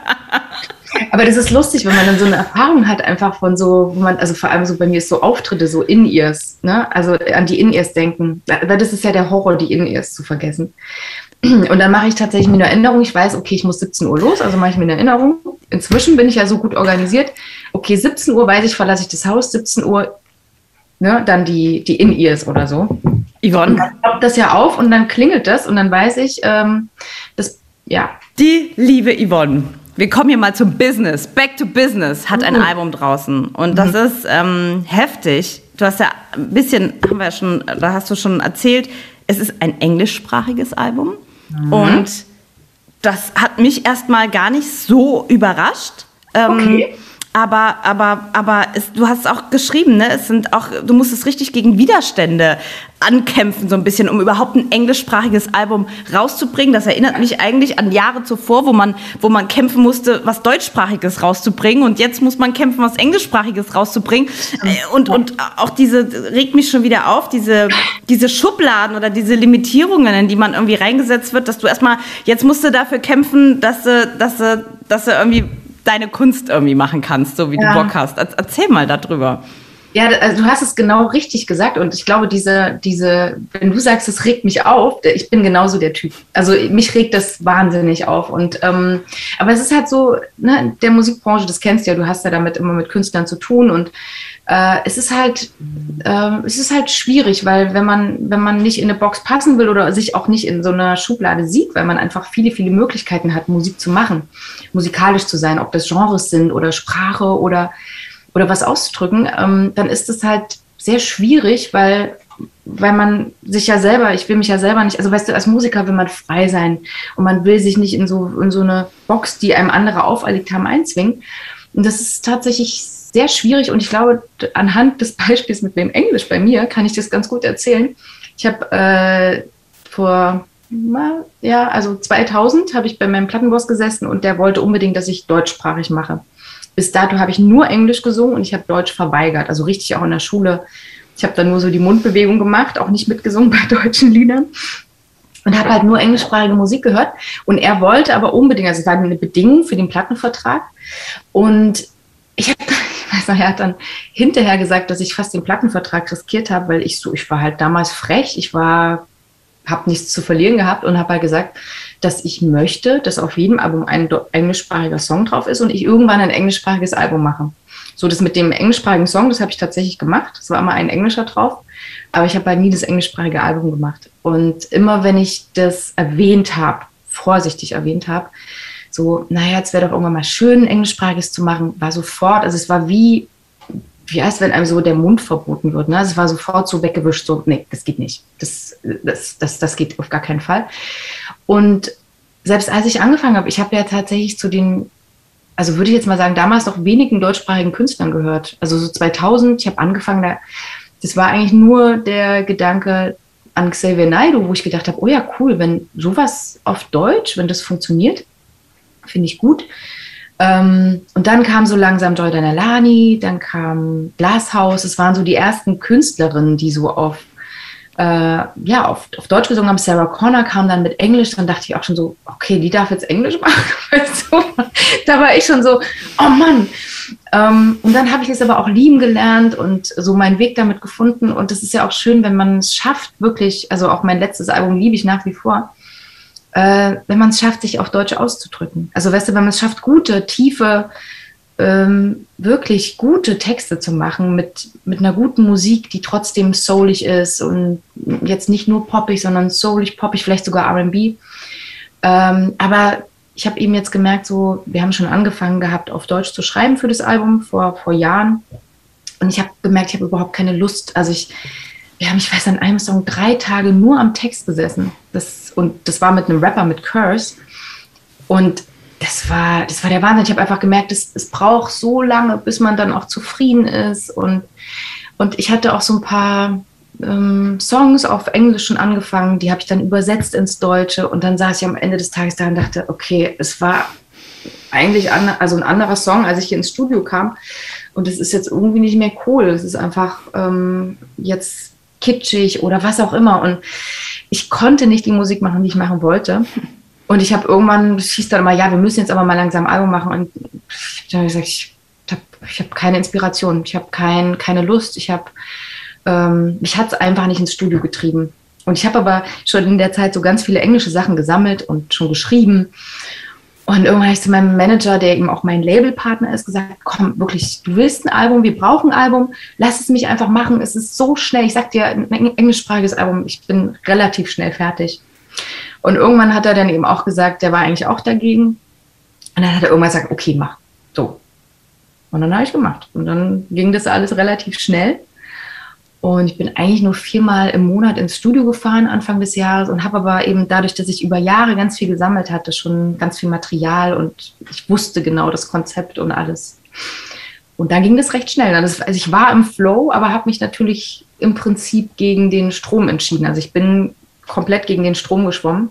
Aber das ist lustig, wenn man dann so eine Erfahrung hat, einfach von so, wo man, also vor allem so bei mir ist so Auftritte, so In-Ears, ne, also an die In-Ears denken, weil das ist ja der Horror, die In-Ears zu vergessen. Und dann mache ich tatsächlich mir eine Erinnerung. Ich weiß, okay, ich muss siebzehn Uhr los, also mache ich mir eine Erinnerung. Inzwischen bin ich ja so gut organisiert. Okay, siebzehn Uhr weiß ich, verlasse ich das Haus. siebzehn Uhr, ne, dann die, die In-Ears oder so. Yvonne. Und dann ploppt das ja auf und dann klingelt das und dann weiß ich, ähm, das, ja. Die liebe Yvonne. Wir kommen hier mal zum Business. Back to Business hat ein mhm. Album draußen. Und das mhm. ist ähm, heftig. Du hast ja ein bisschen, haben wir ja schon, da hast du schon erzählt, es ist ein englischsprachiges Album. Mhm. Und das hat mich erstmal gar nicht so überrascht. Ähm, okay. Aber, aber, aber es, du hast auch geschrieben, ne? Es sind auch, du musstest richtig gegen Widerstände ankämpfen, so ein bisschen, um überhaupt ein englischsprachiges Album rauszubringen. Das erinnert mich eigentlich an Jahre zuvor, wo man, wo man kämpfen musste, was Deutschsprachiges rauszubringen. Und jetzt muss man kämpfen, was Englischsprachiges rauszubringen. Und, und auch diese, regt mich schon wieder auf, diese, diese Schubladen oder diese Limitierungen, in die man irgendwie reingesetzt wird, dass du erstmal, jetzt musst du dafür kämpfen, dass du, dass du, dass du irgendwie deine Kunst irgendwie machen kannst, so wie ja. du Bock hast. Erzähl mal darüber. Ja, also du hast es genau richtig gesagt und ich glaube, diese, diese, wenn du sagst, es regt mich auf, ich bin genauso der Typ. Also mich regt das wahnsinnig auf und ähm, aber es ist halt so, ne, der Musikbranche, das kennst du ja, du hast ja damit immer mit Künstlern zu tun und äh, es ist halt, äh, es ist halt schwierig, weil wenn man, wenn man nicht in eine Box passen will oder sich auch nicht in so einer Schublade sieht, weil man einfach viele, viele Möglichkeiten hat, Musik zu machen, musikalisch zu sein, ob das Genres sind oder Sprache oder oder was auszudrücken, ähm, dann ist es halt sehr schwierig, weil, weil man sich ja selber, ich will mich ja selber nicht, also weißt du, als Musiker will man frei sein und man will sich nicht in so, in so eine Box, die einem andere auferlegt haben, einzwingen. Und das ist tatsächlich sehr schwierig und ich glaube, anhand des Beispiels mit dem Englisch bei mir kann ich das ganz gut erzählen. Ich habe äh, vor, ja, also zweitausend habe ich bei meinem Plattenboss gesessen und der wollte unbedingt, dass ich deutschsprachig mache. Bis dato habe ich nur Englisch gesungen und ich habe Deutsch verweigert, also richtig auch in der Schule. Ich habe dann nur so die Mundbewegung gemacht, auch nicht mitgesungen bei deutschen Liedern und habe halt nur englischsprachige Musik gehört. Und er wollte aber unbedingt, also es war eine Bedingung für den Plattenvertrag und ich habe weiß noch, er hat dann hinterher gesagt, dass ich fast den Plattenvertrag riskiert habe, weil ich so, ich war halt damals frech, ich war, habe nichts zu verlieren gehabt und habe halt gesagt, dass ich möchte, dass auf jedem Album ein englischsprachiger Song drauf ist und ich irgendwann ein englischsprachiges Album mache. So, das mit dem englischsprachigen Song, das habe ich tatsächlich gemacht. Es war immer ein Englischer drauf, aber ich habe halt nie das englischsprachige Album gemacht. Und immer, wenn ich das erwähnt habe, vorsichtig erwähnt habe, so, naja, jetzt wäre doch irgendwann mal schön, ein englischsprachiges zu machen, war sofort, also es war wie, wie heißt, wenn einem so der Mund verboten wird, ne? Es war sofort so weggewischt, so, nee, das geht nicht. Das, das, das, das geht auf gar keinen Fall. Und selbst als ich angefangen habe, ich habe ja tatsächlich zu den, also würde ich jetzt mal sagen, damals noch wenigen deutschsprachigen Künstlern gehört. Also so zweitausend, ich habe angefangen, da, das war eigentlich nur der Gedanke an Xavier Naidoo, wo ich gedacht habe, oh ja, cool, wenn sowas auf Deutsch, wenn das funktioniert, finde ich gut. Ähm, und dann kam so langsam Jordan Alani, dann kam Glasshouse. Es waren so die ersten Künstlerinnen, die so auf, äh, ja, auf, auf Deutsch gesungen haben. Sarah Connor kam dann mit Englisch. Dann dachte ich auch schon so, okay, die darf jetzt Englisch machen. So, da war ich schon so, oh Mann. Ähm, und dann habe ich es aber auch lieben gelernt und so meinen Weg damit gefunden. Und es ist ja auch schön, wenn man es schafft, wirklich, also auch mein letztes Album liebe ich nach wie vor, Äh, wenn man es schafft, sich auf Deutsch auszudrücken. Also weißt du, wenn man es schafft, gute, tiefe, ähm, wirklich gute Texte zu machen mit, mit einer guten Musik, die trotzdem soulig ist und jetzt nicht nur poppig, sondern soulig, poppig, vielleicht sogar R and B. Ähm, aber ich habe eben jetzt gemerkt, so, wir haben schon angefangen gehabt, auf Deutsch zu schreiben für das Album vor, vor Jahren. Und ich habe gemerkt, ich habe überhaupt keine Lust. Also ich Wir haben, ich weiß, an einem Song drei Tage nur am Text gesessen. Das, und das war mit einem Rapper, mit Curse. Und das war, das war der Wahnsinn. Ich habe einfach gemerkt, es, es braucht so lange, bis man dann auch zufrieden ist. Und, und ich hatte auch so ein paar ähm, Songs auf Englisch schon angefangen, die habe ich dann übersetzt ins Deutsche. Und dann saß ich am Ende des Tages da und dachte, okay, es war eigentlich an, also ein anderer Song, als ich hier ins Studio kam. Und es ist jetzt irgendwie nicht mehr cool. Es ist einfach ähm, jetzt kitschig oder was auch immer. Und ich konnte nicht die Musik machen, die ich machen wollte. Und ich habe irgendwann, es hieß dann immer, ja, wir müssen jetzt aber mal langsam ein Album machen. Und ich habe gesagt, ich habe ich hab keine Inspiration, ich habe kein, keine Lust, ich habe, ähm, mich hat es einfach nicht ins Studio getrieben. Und ich habe aber schon in der Zeit so ganz viele englische Sachen gesammelt und schon geschrieben. Und irgendwann habe ich zu meinem Manager, der eben auch mein Labelpartner ist, gesagt, komm, wirklich, du willst ein Album, wir brauchen ein Album, lass es mich einfach machen, es ist so schnell. Ich sag dir, ein englischsprachiges Album, ich bin relativ schnell fertig. Und irgendwann hat er dann eben auch gesagt, der war eigentlich auch dagegen. Und dann hat er irgendwann gesagt, okay, mach, so. Und dann habe ich gemacht. Und dann ging das alles relativ schnell. Und ich bin eigentlich nur viermal im Monat ins Studio gefahren, Anfang des Jahres, und habe aber eben dadurch, dass ich über Jahre ganz viel gesammelt hatte, schon ganz viel Material und ich wusste genau das Konzept und alles. Und dann ging das recht schnell. Also ich war im Flow, aber habe mich natürlich im Prinzip gegen den Strom entschieden. Also ich bin komplett gegen den Strom geschwommen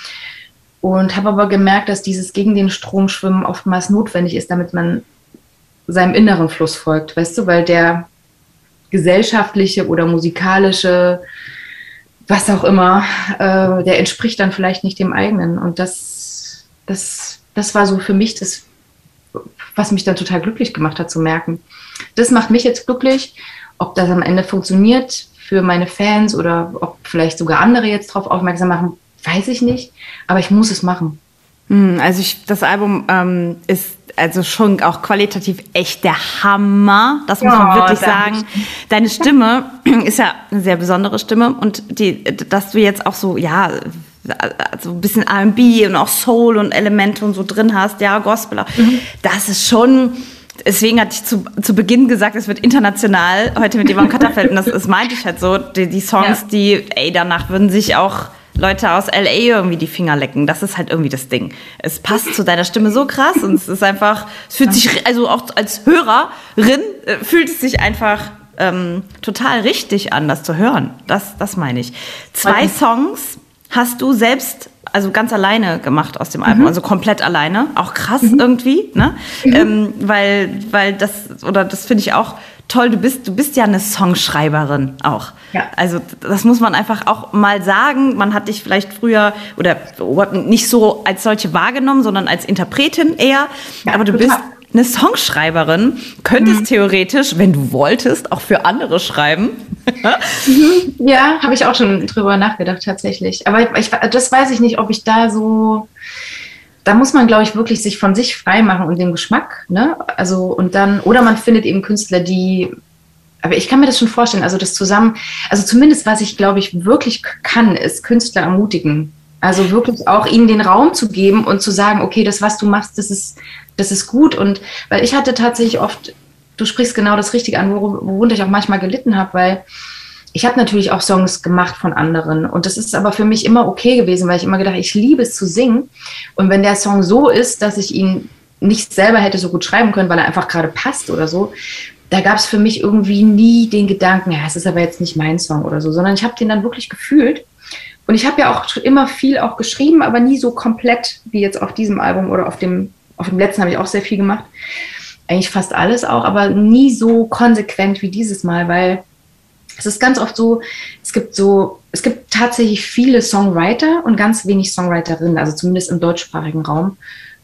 und habe aber gemerkt, dass dieses gegen den Strom schwimmen oftmals notwendig ist, damit man seinem inneren Fluss folgt, weißt du, weil der gesellschaftliche oder musikalische, was auch immer, äh, der entspricht dann vielleicht nicht dem eigenen. Und das, das, das war so für mich das, was mich dann total glücklich gemacht hat, zu merken. Das macht mich jetzt glücklich. Ob das am Ende funktioniert für meine Fans oder ob vielleicht sogar andere jetzt drauf aufmerksam machen, weiß ich nicht. Aber ich muss es machen. Also ich, das Album ähm, ist also schon auch qualitativ echt der Hammer. Das muss man wirklich sagen. Deine Stimme ist ja eine sehr besondere Stimme und die, dass du jetzt auch so, ja, so ein bisschen R and B und auch Soul und Elemente und so drin hast, ja, Gospel, mhm. Das ist schon. Deswegen hatte ich zu, zu Beginn gesagt, es wird international heute mit Yvonne Katterfeld und das, das meinte ich halt so. Die, die Songs, ja. die, ey, danach würden sich auch Leute aus L A irgendwie die Finger lecken. Das ist halt irgendwie das Ding. Es passt zu deiner Stimme so krass und es ist einfach, es fühlt sich, also auch als Hörerin äh, fühlt es sich einfach ähm, total richtig an, das zu hören. Das, das meine ich. Zwei Songs hast du selbst, also ganz alleine gemacht aus dem Album, mhm. also komplett alleine. Auch krass mhm. irgendwie, ne? Mhm. Ähm, weil, weil das, oder das finde ich auch toll, du bist, du bist ja eine Songschreiberin auch. Ja. Also das muss man einfach auch mal sagen. Man hat dich vielleicht früher oder nicht so als solche wahrgenommen, sondern als Interpretin eher. Ja, aber du total. bist eine Songschreiberin, könntest mhm. theoretisch, wenn du wolltest, auch für andere schreiben. mhm. Ja, habe ich auch schon drüber nachgedacht tatsächlich. Aber ich, das weiß ich nicht, ob ich da so... Da muss man, glaube ich, wirklich sich von sich frei machen und dem Geschmack, ne? Also, und dann, oder man findet eben Künstler, die, aber ich kann mir das schon vorstellen, also das zusammen, also zumindest, was ich, glaube ich, wirklich kann, ist Künstler ermutigen. Also wirklich auch ihnen den Raum zu geben und zu sagen, okay, das, was du machst, das ist, das ist gut. Und weil ich hatte tatsächlich oft, du sprichst genau das Richtige an, worunter ich auch manchmal gelitten habe, weil ich habe natürlich auch Songs gemacht von anderen und das ist aber für mich immer okay gewesen, weil ich immer gedacht habe, ich liebe es zu singen und wenn der Song so ist, dass ich ihn nicht selber hätte so gut schreiben können, weil er einfach gerade passt oder so, da gab es für mich irgendwie nie den Gedanken, ja, es ist aber jetzt nicht mein Song oder so, sondern ich habe den dann wirklich gefühlt und ich habe ja auch immer viel auch geschrieben, aber nie so komplett wie jetzt auf diesem Album oder auf dem, auf dem letzten habe ich auch sehr viel gemacht, eigentlich fast alles auch, aber nie so konsequent wie dieses Mal, weil es ist ganz oft so, es gibt so, es gibt tatsächlich viele Songwriter und ganz wenig Songwriterinnen, also zumindest im deutschsprachigen Raum.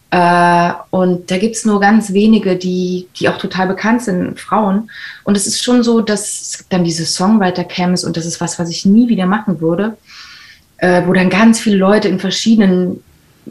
Äh, und da gibt es nur ganz wenige, die, die auch total bekannt sind, Frauen. Und es ist schon so, dass es dann diese Songwriter-Camps und das ist was, was ich nie wieder machen würde, äh, wo dann ganz viele Leute in verschiedenen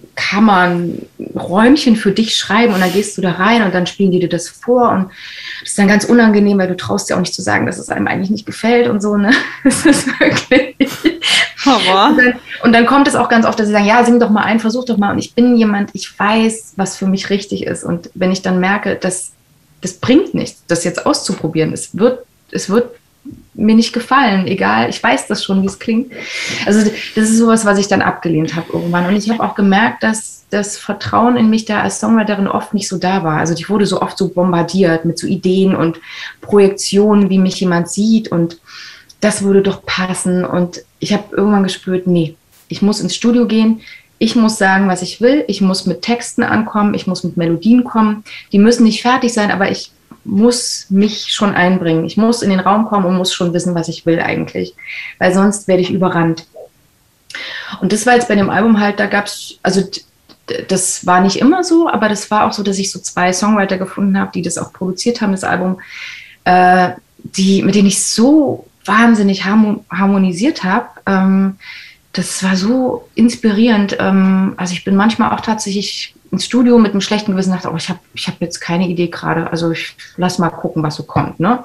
Kammern, Räumchen für dich schreiben und dann gehst du da rein und dann spielen die dir das vor und das ist dann ganz unangenehm, weil du traust dir auch nicht zu sagen, dass es einem eigentlich nicht gefällt und so, ne? Das ist wirklich Horror. Und dann, und dann kommt es auch ganz oft, dass sie sagen, ja, sing doch mal ein, versuch doch mal und ich bin jemand, ich weiß, was für mich richtig ist und wenn ich dann merke, dass das bringt nichts, das jetzt auszuprobieren, es wird, es wird mir nicht gefallen, egal, ich weiß das schon, wie es klingt. Also das ist sowas, was ich dann abgelehnt habe irgendwann. Und ich habe auch gemerkt, dass das Vertrauen in mich da als Songwriterin oft nicht so da war. Also ich wurde so oft so bombardiert mit so Ideen und Projektionen, wie mich jemand sieht und das würde doch passen. Und ich habe irgendwann gespürt, nee, ich muss ins Studio gehen, ich muss sagen, was ich will, ich muss mit Texten ankommen, ich muss mit Melodien kommen. Die müssen nicht fertig sein, aber ich muss mich schon einbringen. Ich muss in den Raum kommen und muss schon wissen, was ich will eigentlich, weil sonst werde ich überrannt. Und das war jetzt bei dem Album halt, da gab es, also das war nicht immer so, aber das war auch so, dass ich so zwei Songwriter gefunden habe, die das auch produziert haben, das Album, äh, die, mit denen ich so wahnsinnig harmonisiert habe. Ähm, das war so inspirierend. Ähm, also ich bin manchmal auch tatsächlich ins Studio mit einem schlechten Gewissen dachte, oh, ich habe ich hab jetzt keine Idee gerade, also ich lass mal gucken, was so kommt, ne?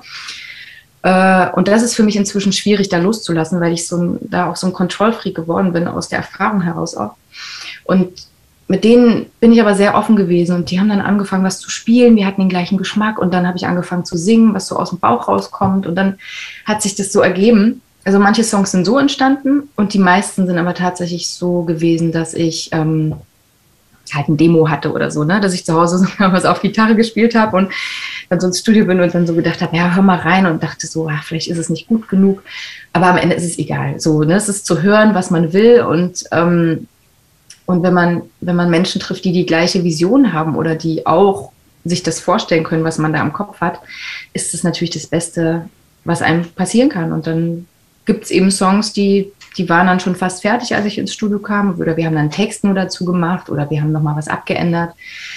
Äh, und das ist für mich inzwischen schwierig, da loszulassen, weil ich so ein, da auch so ein Control-Freak geworden bin, aus der Erfahrung heraus auch. Und mit denen bin ich aber sehr offen gewesen und die haben dann angefangen, was zu spielen, wir hatten den gleichen Geschmack und dann habe ich angefangen zu singen, was so aus dem Bauch rauskommt und dann hat sich das so ergeben. Also manche Songs sind so entstanden und die meisten sind aber tatsächlich so gewesen, dass ich ähm, halt ein Demo hatte oder so, ne, dass ich zu Hause so was auf Gitarre gespielt habe und dann so ins Studio bin und dann so gedacht habe, ja, hör mal rein und dachte so, ach, vielleicht ist es nicht gut genug, aber am Ende ist es egal, so, ne, es ist zu hören, was man will und ähm, und wenn man wenn man Menschen trifft, die die gleiche Vision haben oder die auch sich das vorstellen können, was man da im Kopf hat, ist es natürlich das Beste, was einem passieren kann und dann gibt es eben Songs, die Die waren dann schon fast fertig, als ich ins Studio kam. Oder wir haben dann Text nur dazu gemacht oder wir haben nochmal was abgeändert.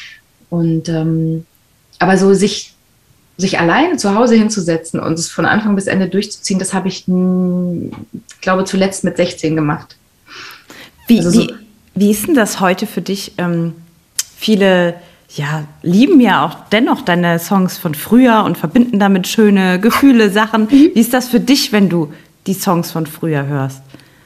Und ähm, aber so sich, sich alleine zu Hause hinzusetzen und es von Anfang bis Ende durchzuziehen, das habe ich, mh, glaube zuletzt mit sechzehn gemacht. Wie, also so, wie, wie ist denn das heute für dich? Ähm, viele ja, lieben ja auch dennoch deine Songs von früher und verbinden damit schöne Gefühle, Sachen. Mhm. Wie ist das für dich, wenn du die Songs von früher hörst?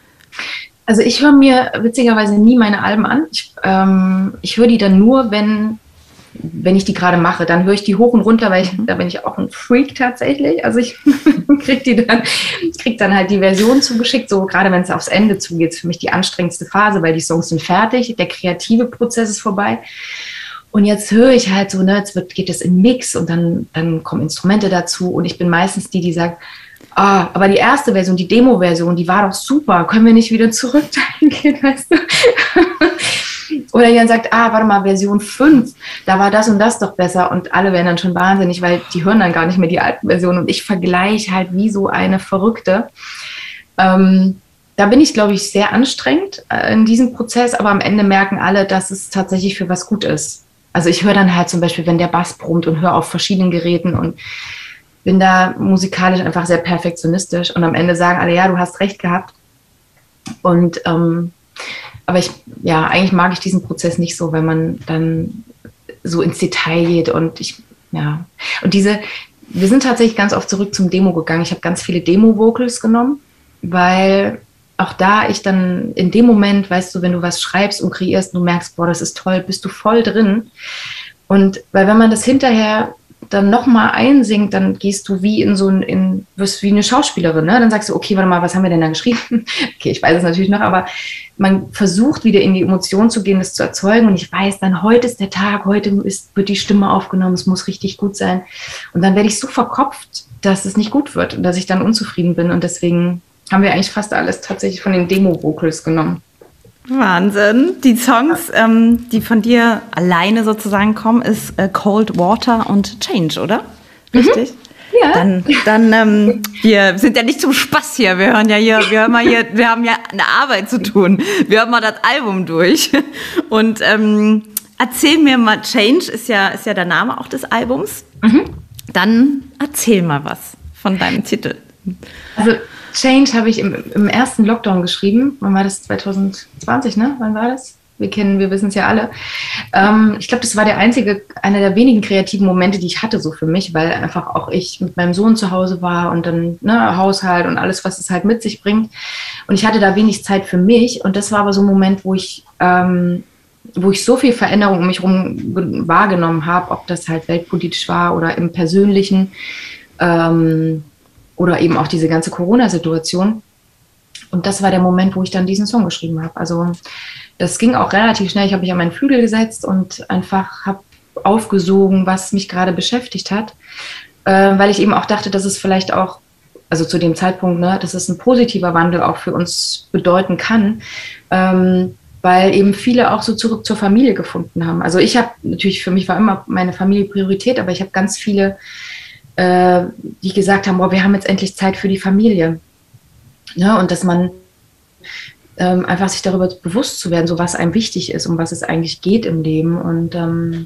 Also ich höre mir witzigerweise nie meine Alben an. Ich, ähm, ich höre die dann nur, wenn, wenn ich die gerade mache. Dann höre ich die hoch und runter, weil ich, da bin ich auch ein Freak tatsächlich. Also ich kriege die dann, ich krieg dann halt die Version zugeschickt, so gerade wenn es aufs Ende zugeht, ist für mich die anstrengendste Phase, weil die Songs sind fertig, der kreative Prozess ist vorbei. Und jetzt höre ich halt so, ne, jetzt wird, geht es in Mix und dann, dann kommen Instrumente dazu und ich bin meistens die, die sagt, ah, aber die erste Version, die Demo-Version, die war doch super, können wir nicht wieder zurück dahin gehen, weißt du? Oder jemand sagt, ah, warte mal, Version fünf, da war das und das doch besser und alle werden dann schon wahnsinnig, weil die hören dann gar nicht mehr die alten Versionen und ich vergleiche halt wie so eine Verrückte. Ähm, da bin ich, glaube ich, sehr anstrengend äh, in diesem Prozess, aber am Ende merken alle, dass es tatsächlich für was gut ist. Also ich höre dann halt zum Beispiel, wenn der Bass brummt und höre auf verschiedenen Geräten und bin da musikalisch einfach sehr perfektionistisch und am Ende sagen alle, ja, du hast recht gehabt. Und ähm, aber ich, ja, eigentlich mag ich diesen Prozess nicht so, wenn man dann so ins Detail geht und ich, ja. Und diese, wir sind tatsächlich ganz oft zurück zum Demo gegangen. Ich habe ganz viele Demo-Vocals genommen, weil auch da ich dann in dem Moment, weißt du, wenn du was schreibst und kreierst, du merkst, boah, das ist toll, bist du voll drin. Und weil wenn man das hinterher dann nochmal einsingt, dann gehst du wie in so ein, in, wirst wie eine Schauspielerin, ne? Dann sagst du, okay, warte mal, was haben wir denn da geschrieben? Okay, ich weiß es natürlich noch, aber man versucht wieder in die Emotion zu gehen, das zu erzeugen und ich weiß dann, heute ist der Tag, heute ist, wird die Stimme aufgenommen, es muss richtig gut sein und dann werde ich so verkopft, dass es nicht gut wird und dass ich dann unzufrieden bin und deswegen haben wir eigentlich fast alles tatsächlich von den Demo-Vocals genommen. Wahnsinn. Die Songs, ähm, die von dir alleine sozusagen kommen, ist äh, Cold Water und Change, oder? Richtig? Mhm. Ja. Dann, dann ähm, wir sind ja nicht zum Spaß hier. Wir hören ja hier, wir hören mal hier, wir haben ja eine Arbeit zu tun. Wir hören mal das Album durch. Und ähm, erzähl mir mal, Change ist ja, ist ja der Name auch des Albums. Mhm. Dann erzähl mal was von deinem Titel. Also Change habe ich im, im ersten Lockdown geschrieben. Wann war das? zwanzig zwanzig, ne? Wann war das? Wir kennen, wir wissen es ja alle. Ähm, ich glaube, das war der einzige, einer der wenigen kreativen Momente, die ich hatte so für mich, weil einfach auch ich mit meinem Sohn zu Hause war und dann ne, Haushalt und alles, was es halt mit sich bringt. Und ich hatte da wenig Zeit für mich. Und das war aber so ein Moment, wo ich, ähm, wo ich so viel Veränderung um mich herum wahrgenommen habe, ob das halt weltpolitisch war oder im Persönlichen. Ähm, oder eben auch diese ganze Corona-Situation. Und das war der Moment, wo ich dann diesen Song geschrieben habe. Also das ging auch relativ schnell. Ich habe mich an meinen Flügel gesetzt und einfach habe aufgesogen, was mich gerade beschäftigt hat. Äh, weil ich eben auch dachte, dass es vielleicht auch, also zu dem Zeitpunkt, ne, dass es ein positiver Wandel auch für uns bedeuten kann. Ähm, weil eben viele auch so zurück zur Familie gefunden haben. Also ich habe natürlich, für mich war immer meine Familie Priorität, aber ich habe ganz viele äh, die gesagt haben, boah, wir haben jetzt endlich Zeit für die Familie. Ja, und dass man ähm, einfach sich darüber bewusst zu werden, so was einem wichtig ist, um was es eigentlich geht im Leben. Und, ähm,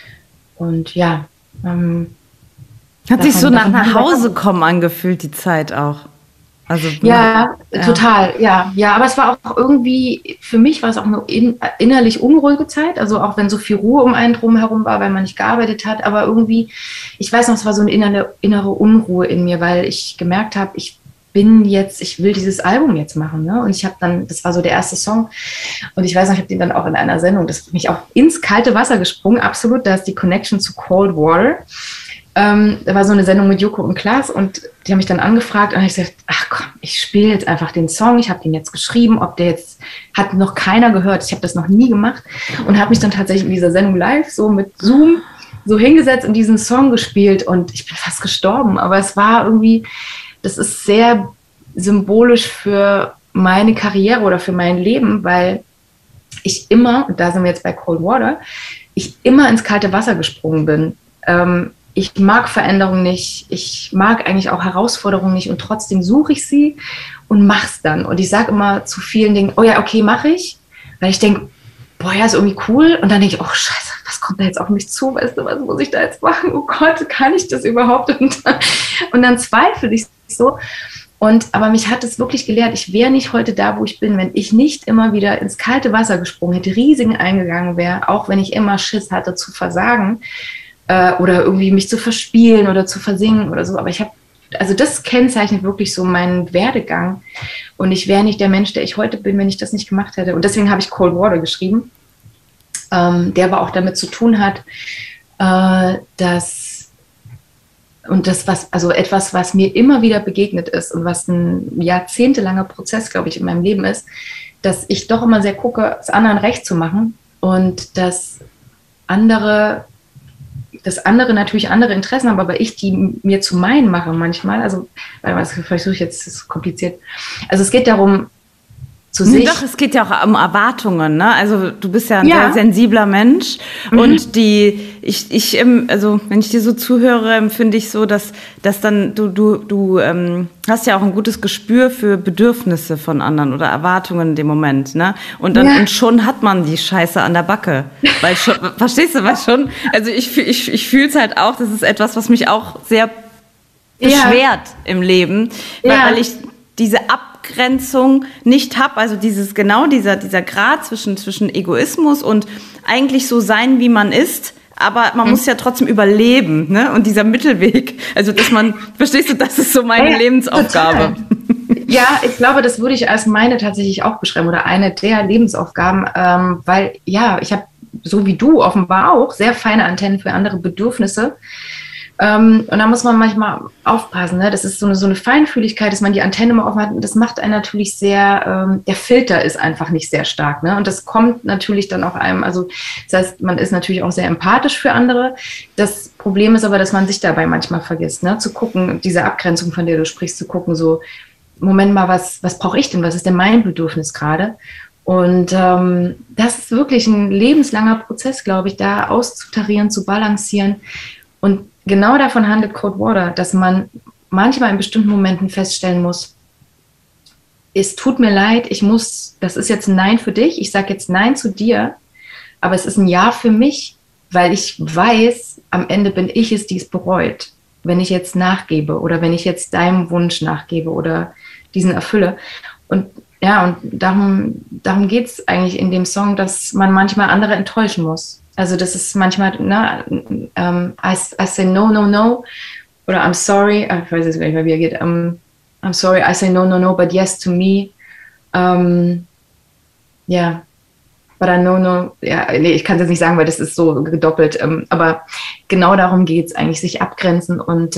und ja. Ähm, Hat sich so nach nach Hause kommen angefühlt, die Zeit auch. Also, ja, ja, total, ja, ja, aber es war auch irgendwie, für mich war es auch eine in, innerlich unruhige Zeit, also auch wenn so viel Ruhe um einen drum herum war, weil man nicht gearbeitet hat, aber irgendwie, ich weiß noch, es war so eine innere, innere Unruhe in mir, weil ich gemerkt habe, ich bin jetzt, ich will dieses Album jetzt machen, ne? Und ich habe dann, das war so der erste Song und ich weiß noch, ich habe den dann auch in einer Sendung, das hat mich auch ins kalte Wasser gesprungen, absolut, da ist die Connection zu Cold Water. Ähm, da war so eine Sendung mit Joko und Klaas und die haben mich dann angefragt und habe ich gesagt, ach komm, ich spiele jetzt einfach den Song, ich habe den jetzt geschrieben, ob der jetzt, hat noch keiner gehört, ich habe das noch nie gemacht und habe mich dann tatsächlich in dieser Sendung live so mit Zoom so hingesetzt und diesen Song gespielt und ich bin fast gestorben, aber es war irgendwie, das ist sehr symbolisch für meine Karriere oder für mein Leben, weil ich immer, und da sind wir jetzt bei Cold Water, ich immer ins kalte Wasser gesprungen bin. Ähm, Ich mag Veränderungen nicht, ich mag eigentlich auch Herausforderungen nicht und trotzdem suche ich sie und mach's dann. Und ich sage immer zu vielen Dingen, oh ja, okay, mache ich, weil ich denke, boah, ja, ist irgendwie cool. Und dann denke ich, oh scheiße, was kommt da jetzt auf mich zu? Weißt du, was muss ich da jetzt machen? Oh Gott, kann ich das überhaupt? Und dann, und dann zweifle ich so. Und, aber mich hat es wirklich gelehrt, ich wäre nicht heute da, wo ich bin, wenn ich nicht immer wieder ins kalte Wasser gesprungen hätte, Risiken eingegangen wäre, auch wenn ich immer Schiss hatte zu versagen. Oder irgendwie mich zu verspielen oder zu versingen oder so. Aber ich habe, also das kennzeichnet wirklich so meinen Werdegang. Und ich wäre nicht der Mensch, der ich heute bin, wenn ich das nicht gemacht hätte. Und deswegen habe ich Cold Water geschrieben, ähm, der aber auch damit zu tun hat, äh, dass, und das, was, also etwas, was mir immer wieder begegnet ist und was ein jahrzehntelanger Prozess, glaube ich, in meinem Leben ist, dass ich doch immer sehr gucke, es anderen recht zu machen und dass andere dass andere natürlich andere Interessen haben, aber ich die mir zu meinen mache manchmal. Also, weil das versuche ich jetzt, das ist kompliziert. Also es geht darum, zu sich. Doch, es geht ja auch um Erwartungen, ne? Also du bist ja ein Ja. sehr sensibler Mensch Mhm. und die, ich, ich, ähm, also wenn ich dir so zuhöre, empfinde ich so, dass, dass dann du, du, du ähm, hast ja auch ein gutes Gespür für Bedürfnisse von anderen oder Erwartungen in dem Moment, ne? Und dann Ja. und schon hat man die Scheiße an der Backe, weil schon, verstehst du, weil schon, also ich, fühl- ich, ich fühle es halt auch, das ist etwas, was mich auch sehr Ja. beschwert im Leben, weil, Ja. weil ich diese Abgrenzung nicht habe, also dieses genau dieser dieser Grad zwischen zwischen Egoismus und eigentlich so sein, wie man ist, aber man Mhm. muss ja trotzdem überleben, ne? Und dieser Mittelweg, also dass man, verstehst du, das ist so meine Ja, Lebensaufgabe. total. Ja, ich glaube, das würde ich als meine tatsächlich auch beschreiben oder eine der Lebensaufgaben, ähm, weil ja, ich habe so wie du offenbar auch sehr feine Antennen für andere Bedürfnisse. Ähm, und da muss man manchmal aufpassen. Ne? Das ist so eine, so eine Feinfühligkeit, dass man die Antenne mal offen hat. Und das macht einen natürlich sehr, ähm, der Filter ist einfach nicht sehr stark. Ne? Und das kommt natürlich dann auch einem, also das heißt, man ist natürlich auch sehr empathisch für andere. Das Problem ist aber, dass man sich dabei manchmal vergisst, ne? Zu gucken, diese Abgrenzung, von der du sprichst, zu gucken, so, Moment mal, was, was brauche ich denn? Was ist denn mein Bedürfnis gerade? Und ähm, das ist wirklich ein lebenslanger Prozess, glaube ich, da auszutarieren, zu balancieren. Und genau davon handelt Code Water, dass man manchmal in bestimmten Momenten feststellen muss, es tut mir leid, ich muss, das ist jetzt ein Nein für dich, ich sage jetzt Nein zu dir, aber es ist ein Ja für mich, weil ich weiß, am Ende bin ich es, die es bereut, wenn ich jetzt nachgebe oder wenn ich jetzt deinem Wunsch nachgebe oder diesen erfülle. Und ja, und darum, darum geht es eigentlich in dem Song, dass man manchmal andere enttäuschen muss. Also das ist manchmal, ne, um, I, I say no, no, no, oder I'm sorry, ich weiß jetzt gar nicht mehr, wie er geht, um, I'm sorry, I say no, no, no, but yes to me. Um, yeah, but I know, no, ja, nee, ich kann es jetzt nicht sagen, weil das ist so gedoppelt, um, aber genau darum geht es eigentlich, sich abgrenzen und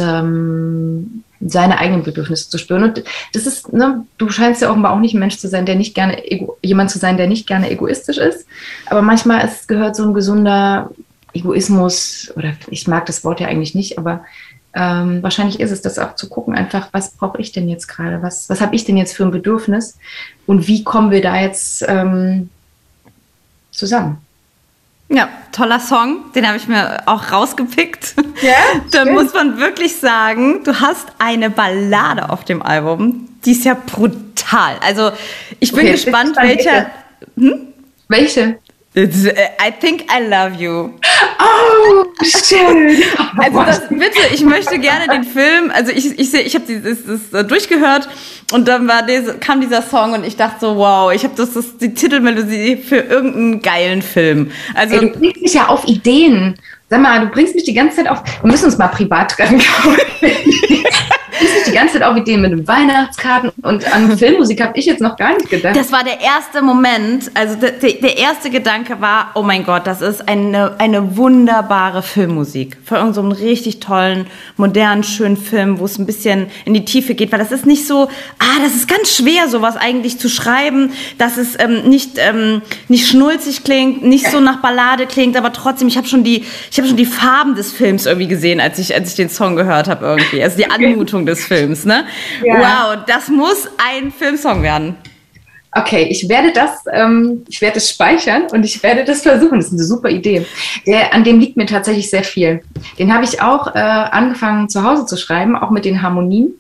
um, seine eigenen Bedürfnisse zu spüren. Und das ist, ne, du scheinst ja offenbar auch nicht ein Mensch zu sein, der nicht gerne, ego, jemand zu sein, der nicht gerne egoistisch ist. Aber manchmal ist, gehört so ein gesunder Egoismus, oder ich mag das Wort ja eigentlich nicht, aber ähm, wahrscheinlich ist es das auch zu gucken, einfach, was brauche ich denn jetzt gerade? Was, was habe ich denn jetzt für ein Bedürfnis? Und wie kommen wir da jetzt ähm, zusammen? Ja, toller Song, den habe ich mir auch rausgepickt. Ja, da schön. muss man wirklich sagen, du hast eine Ballade auf dem Album, die ist ja brutal. Also ich bin Okay, gespannt, bin gespannt, welcher... Hm? Welche? It's, uh, I think I love you. Oh, schön. Also das, bitte, ich möchte gerne den Film, also ich ich, seh- ich habe das, das durchgehört und dann war diese, kam dieser Song und ich dachte so, wow, ich habe das, das die Titelmelodie für irgendeinen geilen Film. Also Ey, du bringst mich ja auf Ideen. Sag mal, du bringst mich die ganze Zeit auf. Wir müssen uns mal privat treffen. Du bringst mich die ganze Zeit auf Ideen mit den Weihnachtskarten und an Filmmusik habe ich jetzt noch gar nicht gedacht. das war der erste Moment, also der, der der erste Gedanke war, oh mein Gott, das ist eine, eine wunderbare Filmmusik. Für irgendeinen so einen richtig tollen, modernen, schönen Film, wo es ein bisschen in die Tiefe geht, weil das ist nicht so, ah, das ist ganz schwer, sowas eigentlich zu schreiben, dass es ähm, nicht, ähm, nicht schnulzig klingt, nicht so nach Ballade klingt, aber trotzdem, ich habe schon die, ich habe schon die Farben des Films irgendwie gesehen, als ich, als ich den Song gehört habe irgendwie, also die Anmutung des Films, ne? Ja. Wow, das muss ein Filmsong werden. Okay, ich werde das, ähm, ich werde es speichern und ich werde das versuchen. Das ist eine super Idee. Der, an dem liegt mir tatsächlich sehr viel. Den habe ich auch äh, angefangen zu Hause zu schreiben, auch mit den Harmonien.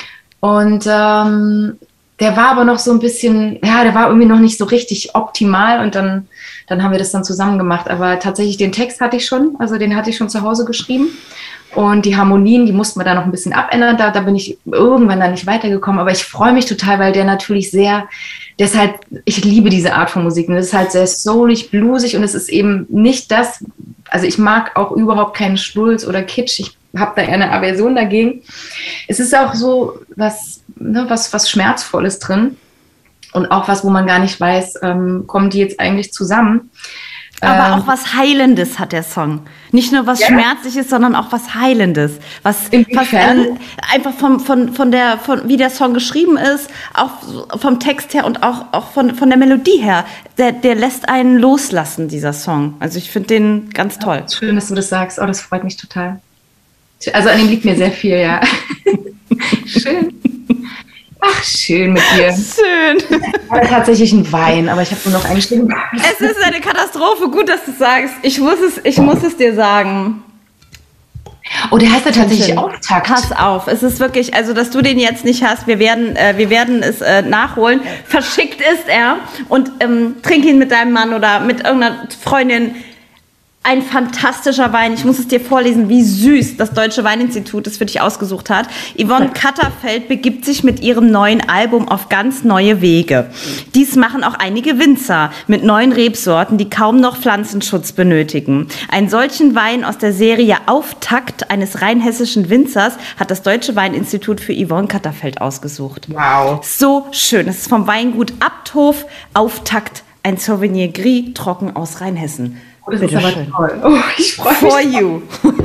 Und ähm, der war aber noch so ein bisschen, ja, der war irgendwie noch nicht so richtig optimal und dann, dann haben wir das dann zusammen gemacht. Aber tatsächlich den Text hatte ich schon, also den hatte ich schon zu Hause geschrieben. Und die Harmonien, die mussten wir da noch ein bisschen abändern. Da, da bin ich irgendwann dann nicht weitergekommen. Aber ich freue mich total, weil der natürlich sehr, der ist halt, ich liebe diese Art von Musik. Und das ist halt sehr soulig, bluesig und es ist eben nicht das, also ich mag auch überhaupt keinen Stulz oder Kitsch. Ich habe da eher eine Aversion dagegen. Es ist auch so was, ne, was, was Schmerzvolles drin. Und auch was, wo man gar nicht weiß, ähm, kommen die jetzt eigentlich zusammen. Aber Ähm, auch was Heilendes hat der Song. Nicht nur was Ja? Schmerzliches, sondern auch was Heilendes. Was, was Inwiefern? äh, einfach vom, von, von der, von, wie der Song geschrieben ist, auch vom Text her und auch, auch von, von der Melodie her. Der, der lässt einen loslassen, dieser Song. Also ich finde den ganz toll. Schön, dass du das sagst. Oh, das freut mich total. Also an dem liegt mir sehr viel, ja. Schön. Ach, schön mit dir. Schön. Ich habe tatsächlich einen Wein, aber ich habe nur noch einen Schluck. Es ist eine Katastrophe. Gut, dass du es sagst. Ich muss es, ich muss es dir sagen. Oh, der heißt ja tatsächlich Auftakt. Pass auf, es ist wirklich, also dass du den jetzt nicht hast, wir werden, äh, wir werden es äh, nachholen. Verschickt ist er und ähm, trink ihn mit deinem Mann oder mit irgendeiner Freundin. Ein fantastischer Wein. Ich muss es dir vorlesen, wie süß das Deutsche Weininstitut es für dich ausgesucht hat. Yvonne Katterfeld begibt sich mit ihrem neuen Album auf ganz neue Wege. Dies machen auch einige Winzer mit neuen Rebsorten, die kaum noch Pflanzenschutz benötigen. Einen solchen Wein aus der Serie Auftakt eines rheinhessischen Winzers hat das Deutsche Weininstitut für Yvonne Katterfeld ausgesucht. Wow. So schön. Es ist vom Weingut Abthof Auftakt, ein Sauvignon Gris trocken aus Rheinhessen. Das ist aber toll. Oh, ich freue mich. For you.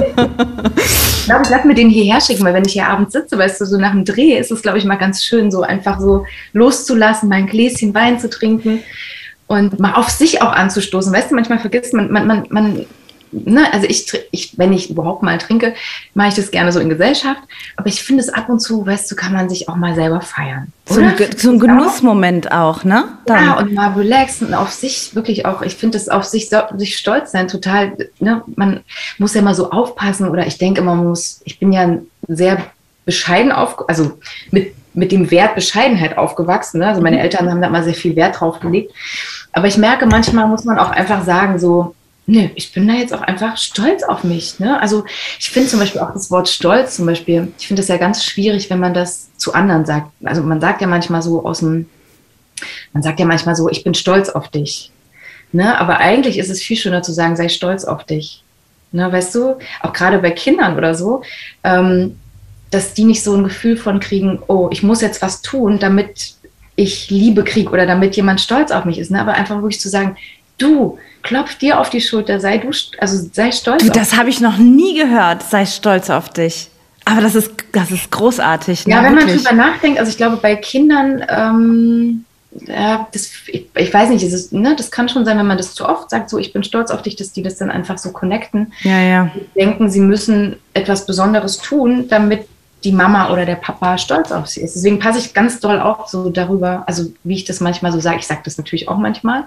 Ich glaube, ich lasse mir den hierher schicken, weil wenn ich hier abends sitze, weißt du, so nach dem Dreh ist es, glaube ich, mal ganz schön, so einfach so loszulassen, mal ein Gläschen Wein zu trinken und mal auf sich auch anzustoßen. Weißt du, manchmal vergisst man, man, man, man ne, also ich, ich, wenn ich überhaupt mal trinke, mache ich das gerne so in Gesellschaft, aber ich finde es ab und zu, weißt du, kann man sich auch mal selber feiern. So ein, so ein Genussmoment auch, ne? Dann. Ja, und mal relaxen und auf sich wirklich auch, ich finde das auf sich, sich stolz sein, total, ne, man muss ja mal so aufpassen oder ich denke immer, man muss, ich bin ja sehr bescheiden auf, also mit, mit dem Wert Bescheidenheit aufgewachsen, ne? Also meine Eltern haben da mal sehr viel Wert drauf gelegt, aber ich merke, manchmal muss man auch einfach sagen, so, nö, ich bin da jetzt auch einfach stolz auf mich. Ne? Also ich finde zum Beispiel auch das Wort Stolz zum Beispiel, ich finde das ja ganz schwierig, wenn man das zu anderen sagt. Also man sagt ja manchmal so aus dem, man sagt ja manchmal so, ich bin stolz auf dich. Ne? Aber eigentlich ist es viel schöner zu sagen, sei stolz auf dich. Ne? Weißt du, auch gerade bei Kindern oder so, ähm, dass die nicht so ein Gefühl von kriegen, oh, ich muss jetzt was tun, damit ich Liebe kriege oder damit jemand stolz auf mich ist. Ne? Aber einfach wirklich zu sagen, du, klopf dir auf die Schulter, sei du, also sei stolz. Du, das habe ich noch nie gehört, sei stolz auf dich. Aber das ist, das ist großartig. Ja, ne? wenn Wirklich. man drüber nachdenkt, also ich glaube, bei Kindern, ähm, ja, das, ich, ich weiß nicht, ist, ne, das kann schon sein, wenn man das zu oft sagt, so, ich bin stolz auf dich, dass die das dann einfach so connecten. Ja, ja. Die denken, sie müssen etwas Besonderes tun, damit die Mama oder der Papa stolz auf sie ist. Deswegen passe ich ganz doll auf so darüber, also wie ich das manchmal so sage. Ich sage das natürlich auch manchmal.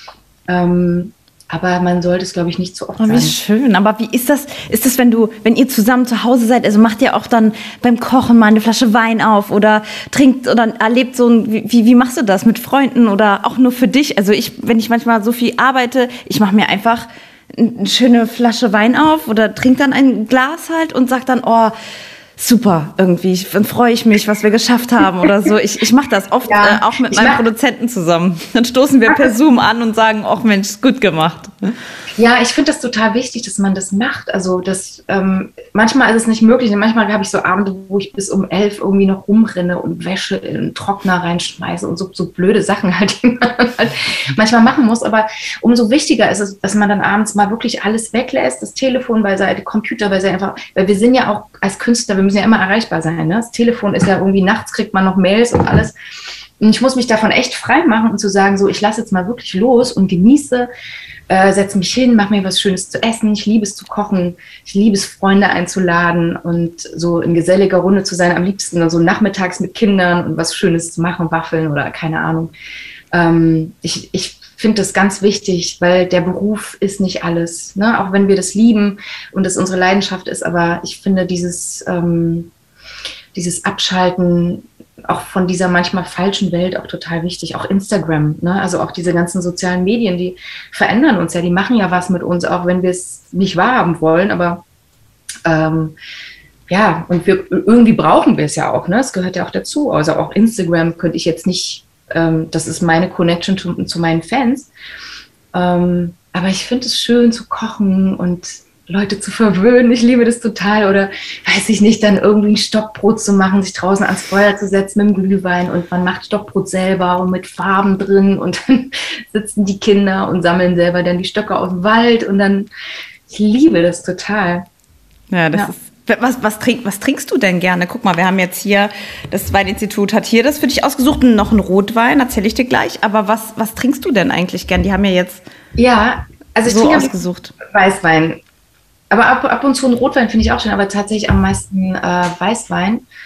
Ähm, aber man sollte es, glaube ich, nicht zu oft Oh, wie sagen. schön. Aber wie ist das? Ist das, wenn du, wenn ihr zusammen zu Hause seid, also macht ihr auch dann beim Kochen mal eine Flasche Wein auf oder trinkt oder erlebt so ein, wie, wie machst du das mit Freunden oder auch nur für dich? Also ich, wenn ich manchmal so viel arbeite, ich mache mir einfach eine schöne Flasche Wein auf oder trinke dann ein Glas halt und sag dann, oh, super, irgendwie, ich, dann freue ich mich, was wir geschafft haben oder so. Ich, ich mache das oft Ja, äh, auch mit ich meinem mach- Produzenten zusammen. Dann stoßen wir per Zoom an und sagen, ach Mensch, gut gemacht. Ja, ich finde das total wichtig, dass man das macht. Also das, ähm, manchmal ist es nicht möglich. Manchmal habe ich so Abende, wo ich bis um elf irgendwie noch rumrenne und Wäsche in den Trockner reinschmeiße und so, so blöde Sachen halt, die man halt manchmal machen muss. Aber umso wichtiger ist es, dass man dann abends mal wirklich alles weglässt, das Telefon beiseite, Computer beiseite, einfach, weil wir sind ja auch als Künstler, wir müssen ja immer erreichbar sein. Ne? Das Telefon ist ja irgendwie, nachts kriegt man noch Mails und alles. Und ich muss mich davon echt frei machen und zu sagen, so, ich lasse jetzt mal wirklich los und genieße, äh, setze mich hin, mache mir was Schönes zu essen. Ich liebe es zu kochen. Ich liebe es, Freunde einzuladen und so in geselliger Runde zu sein. Am liebsten so nachmittags mit Kindern und was Schönes zu machen, Waffeln oder keine Ahnung. Ähm, ich ich finde das ganz wichtig, weil der Beruf ist nicht alles. Ne? Auch wenn wir das lieben und das unsere Leidenschaft ist. Aber ich finde dieses, ähm, dieses Abschalten auch von dieser manchmal falschen Welt auch total wichtig. Auch Instagram, ne? Also auch diese ganzen sozialen Medien, die verändern uns ja, die machen ja was mit uns, auch wenn wir es nicht wahrhaben wollen, aber ähm, ja, und wir, irgendwie brauchen wir es ja auch, ne? Es gehört ja auch dazu. Also auch Instagram könnte ich jetzt nicht, ähm, das ist meine Connection zu, zu meinen Fans, ähm, aber ich finde es schön zu kochen und Leute zu verwöhnen. Ich liebe das total. Oder weiß ich nicht, dann irgendwie ein Stockbrot zu machen, sich draußen ans Feuer zu setzen mit dem Glühwein und man macht Stockbrot selber und mit Farben drin und dann sitzen die Kinder und sammeln selber dann die Stöcke aus dem Wald und dann, ich liebe das total. Ja, das Ja. ist. Was, was, trink, was trinkst du denn gerne? Guck mal, wir haben jetzt hier, das Weininstitut hat hier das für dich ausgesucht, noch einen Rotwein, erzähle ich dir gleich. Aber was, was trinkst du denn eigentlich gern? Die haben ja jetzt Ja, also ich so trinke ausgesucht. Weißwein. Aber ab, ab und zu ein Rotwein finde ich auch schön, aber tatsächlich am meisten äh, Weißwein.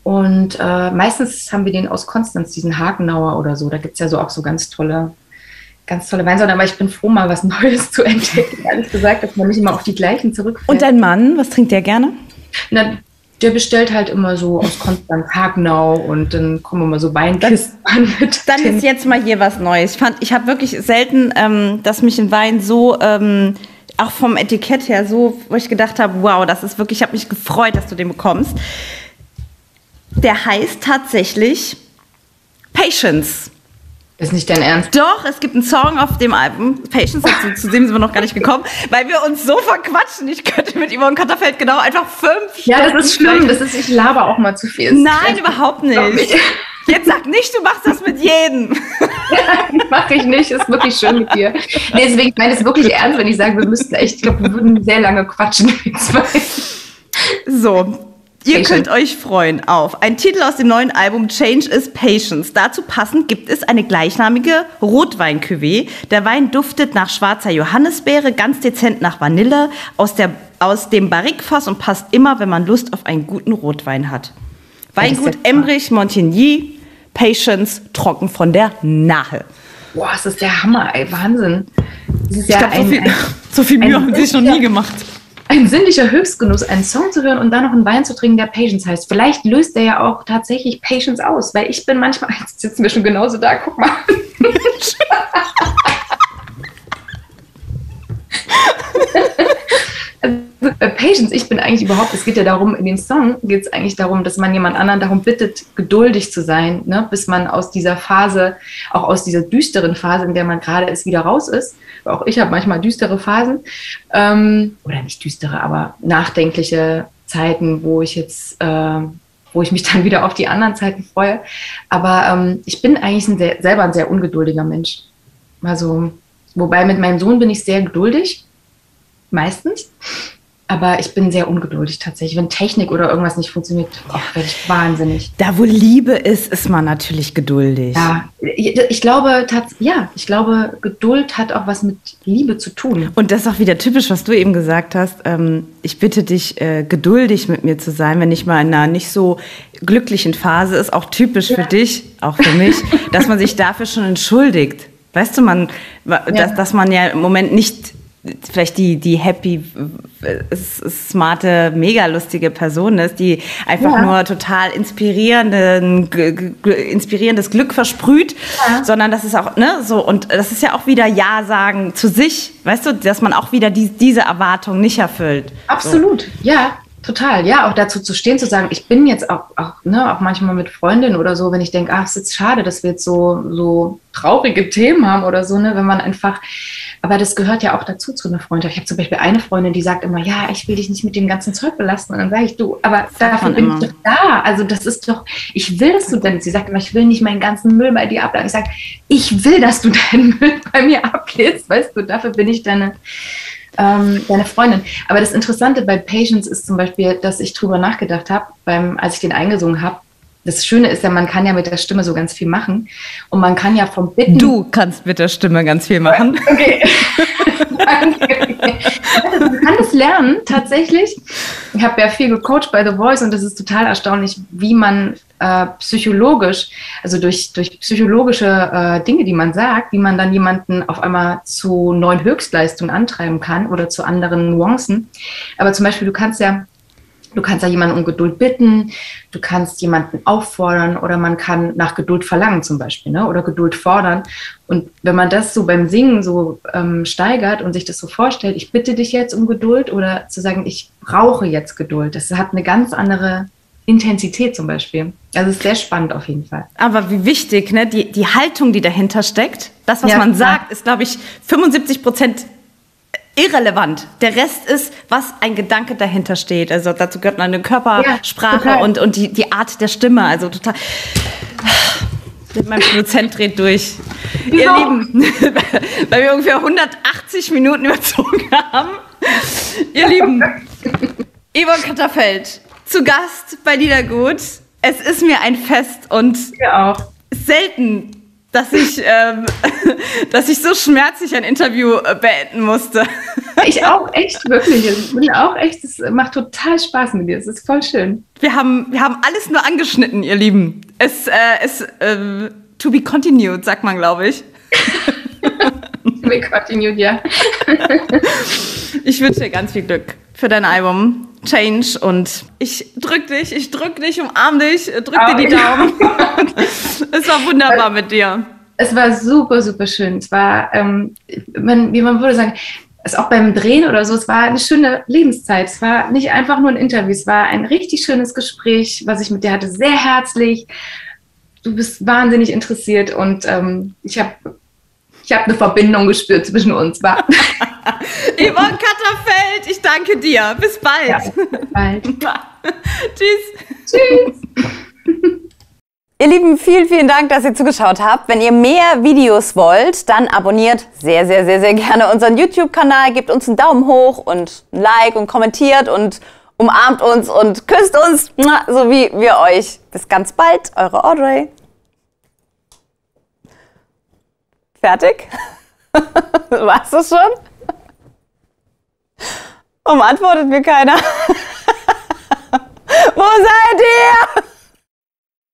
Und äh, meistens haben wir den aus Konstanz, diesen Hagenauer oder so. Da gibt es ja so auch so ganz tolle, ganz tolle Weinsorten. Aber ich bin froh, mal was Neues zu entdecken. Ehrlich gesagt, dass man nicht immer auf die gleichen zurückfällt. Und dein Mann, was trinkt der gerne? Na, der bestellt halt immer so aus Konstanz Hagenau und dann kommen immer so Weinkisten an mit. Dann ist jetzt mal hier was Neues. Ich fand, ich habe wirklich selten, ähm, dass mich ein Wein so, ähm, auch vom Etikett her so, wo ich gedacht habe, wow, das ist wirklich, ich habe mich gefreut, dass du den bekommst. Der heißt tatsächlich Patience. Ist nicht dein Ernst? Doch, es gibt einen Song auf dem Album, Patience, zu, zu dem sind wir noch gar nicht gekommen, weil wir uns so verquatschen. Ich könnte mit Yvonne Katterfeld genau einfach fünf Ja, das ist schlimm. Das ist, ich laber auch mal zu viel. Nein, überhaupt nicht. Jetzt sag nicht, du machst das mit jedem. Nein, mache ich nicht. Ist wirklich schön mit dir. Nee, deswegen, ich meine es wirklich ernst, wenn ich sage, wir müssten echt, ich glaube, wir würden sehr lange quatschen mit zwei. So. Ihr könnt euch freuen auf ein Titel aus dem neuen Album Change is Patience. Dazu passend gibt es eine gleichnamige Rotwein-Cuvée. Der Wein duftet nach schwarzer Johannisbeere, ganz dezent nach Vanille, aus, der, aus dem Barrique-Fass und passt immer, wenn man Lust auf einen guten Rotwein hat. Weingut Emmerich Montigny, Patience, trocken von der Nahe. Boah, das ist der Hammer, ey, Wahnsinn. Das ist ich ja glaub, ein, so, viel, ein, so viel Mühe haben sie sich noch nie gemacht. Ein sinnlicher Höchstgenuss, einen Song zu hören und dann noch einen Wein zu trinken, der Patience heißt. Vielleicht löst der ja auch tatsächlich Patience aus, weil ich bin manchmal, jetzt sitzen wir schon genauso da, guck mal. Also, bei Patience, ich bin eigentlich überhaupt, es geht ja darum, in dem Song geht es eigentlich darum, dass man jemand anderen darum bittet, geduldig zu sein, ne, bis man aus dieser Phase, auch aus dieser düsteren Phase, in der man gerade ist, wieder raus ist. Auch ich habe manchmal düstere Phasen, ähm, oder nicht düstere, aber nachdenkliche Zeiten, wo ich jetzt, äh, wo ich mich dann wieder auf die anderen Zeiten freue. Aber ähm, ich bin eigentlich ein sehr, selber ein sehr ungeduldiger Mensch. Also, wobei mit meinem Sohn bin ich sehr geduldig, meistens. Aber ich bin sehr ungeduldig tatsächlich. Wenn Technik oder irgendwas nicht funktioniert, oh, werde ich wahnsinnig. Da, wo Liebe ist, ist man natürlich geduldig. Ja, ich glaube, ja, ich glaube, Geduld hat auch was mit Liebe zu tun. Und das ist auch wieder typisch, was du eben gesagt hast. Ähm, ich bitte dich, äh, geduldig mit mir zu sein, wenn ich mal in einer nicht so glücklichen Phase ist. Auch typisch ja. für dich, auch für mich, dass man sich dafür schon entschuldigt. Weißt du, man, dass, ja. dass man ja im Moment nicht vielleicht die, die happy, smarte, mega lustige Person ist, die einfach ja. nur total inspirierenden, inspirierendes Glück versprüht, ja. sondern das ist auch, ne, so, und das ist ja auch wieder Ja sagen zu sich, weißt du, dass man auch wieder die, diese Erwartung nicht erfüllt. Absolut, so. Ja. Total, ja, auch dazu zu stehen, zu sagen, ich bin jetzt auch, auch, ne, auch manchmal mit Freundinnen oder so, wenn ich denke, ach, es ist jetzt schade, dass wir jetzt so, so traurige Themen haben oder so, ne, wenn man einfach, aber das gehört ja auch dazu zu einer Freundschaft. Ich habe zum Beispiel eine Freundin, die sagt immer, ja, ich will dich nicht mit dem ganzen Zeug belasten. Und dann sage ich, du, aber dafür bin immer. ich doch da. Also das ist doch, ich will, dass du denn, sie sagt immer, ich will nicht meinen ganzen Müll bei dir abladen. Ich sage, ich will, dass du deinen Müll bei mir ablädst, weißt du, dafür bin ich deine, ähm, deine Freundin. Aber das Interessante bei Patience ist zum Beispiel, dass ich drüber nachgedacht habe, beim, als ich den eingesungen habe. Das Schöne ist ja, man kann ja mit der Stimme so ganz viel machen. Und man kann ja vom Bitten... Du kannst mit der Stimme ganz viel machen. Okay. Danke. Man kann das lernen, tatsächlich. Ich habe ja viel gecoacht bei The Voice und das ist total erstaunlich, wie man äh, psychologisch, also durch, durch psychologische äh, Dinge, die man sagt, wie man dann jemanden auf einmal zu neuen Höchstleistungen antreiben kann oder zu anderen Nuancen. Aber zum Beispiel, du kannst ja Du kannst ja jemanden um Geduld bitten, du kannst jemanden auffordern oder man kann nach Geduld verlangen zum Beispiel, ne? Oder Geduld fordern. Und wenn man das so beim Singen so ähm, steigert und sich das so vorstellt, ich bitte dich jetzt um Geduld oder zu sagen, ich brauche jetzt Geduld, das hat eine ganz andere Intensität zum Beispiel. Also es ist sehr spannend auf jeden Fall. Aber wie wichtig, ne? Die, die Haltung, die dahinter steckt, das, was ja, man sagt, ja. ist, glaube ich, fünfundsiebzig Prozent irrelevant. Der Rest ist, was ein Gedanke dahinter steht. Also dazu gehört eine Körpersprache ja, und, und die, die Art der Stimme. Also total. Mein Produzent dreht durch. Wieso? Ihr Lieben, weil wir ungefähr hundertachtzig Minuten überzogen haben. Ihr Lieben, Yvonne Katterfeld, zu Gast bei Liedergut. Es ist mir ein Fest und ja auch. selten dass ich, ähm, dass ich so schmerzlich ein Interview äh, beenden musste. Ich auch, echt, wirklich. Ich bin auch echt, es macht total Spaß mit dir. Es ist voll schön. Wir haben, wir haben alles nur angeschnitten, ihr Lieben. Es ist äh, äh, to be continued, sagt man, glaube ich. To be continued, ja. Ich wünsche dir ganz viel Glück für dein Album Change und ich drück dich, ich drück dich, umarm dich, drück oh, dir die Daumen. Es war wunderbar mit dir. Es war super, super schön. Es war, ähm, man, wie man würde sagen, es auch beim Drehen oder so, es war eine schöne Lebenszeit. Es war nicht einfach nur ein Interview, es war ein richtig schönes Gespräch, was ich mit dir hatte, sehr herzlich. Du bist wahnsinnig interessiert und ähm, ich habe ich hab eine Verbindung gespürt zwischen uns. War. Yvonne Katterfeld, ich danke dir. Bis bald. Ja, bis bald. Tschüss. Tschüss. Ihr Lieben, vielen, vielen Dank, dass ihr zugeschaut habt. Wenn ihr mehr Videos wollt, dann abonniert sehr, sehr, sehr, sehr gerne unseren YouTube-Kanal, gebt uns einen Daumen hoch und ein Like und kommentiert und umarmt uns und küsst uns, so wie wir euch. Bis ganz bald, eure Audrey. Fertig? Warst du schon? Warum antwortet mir keiner?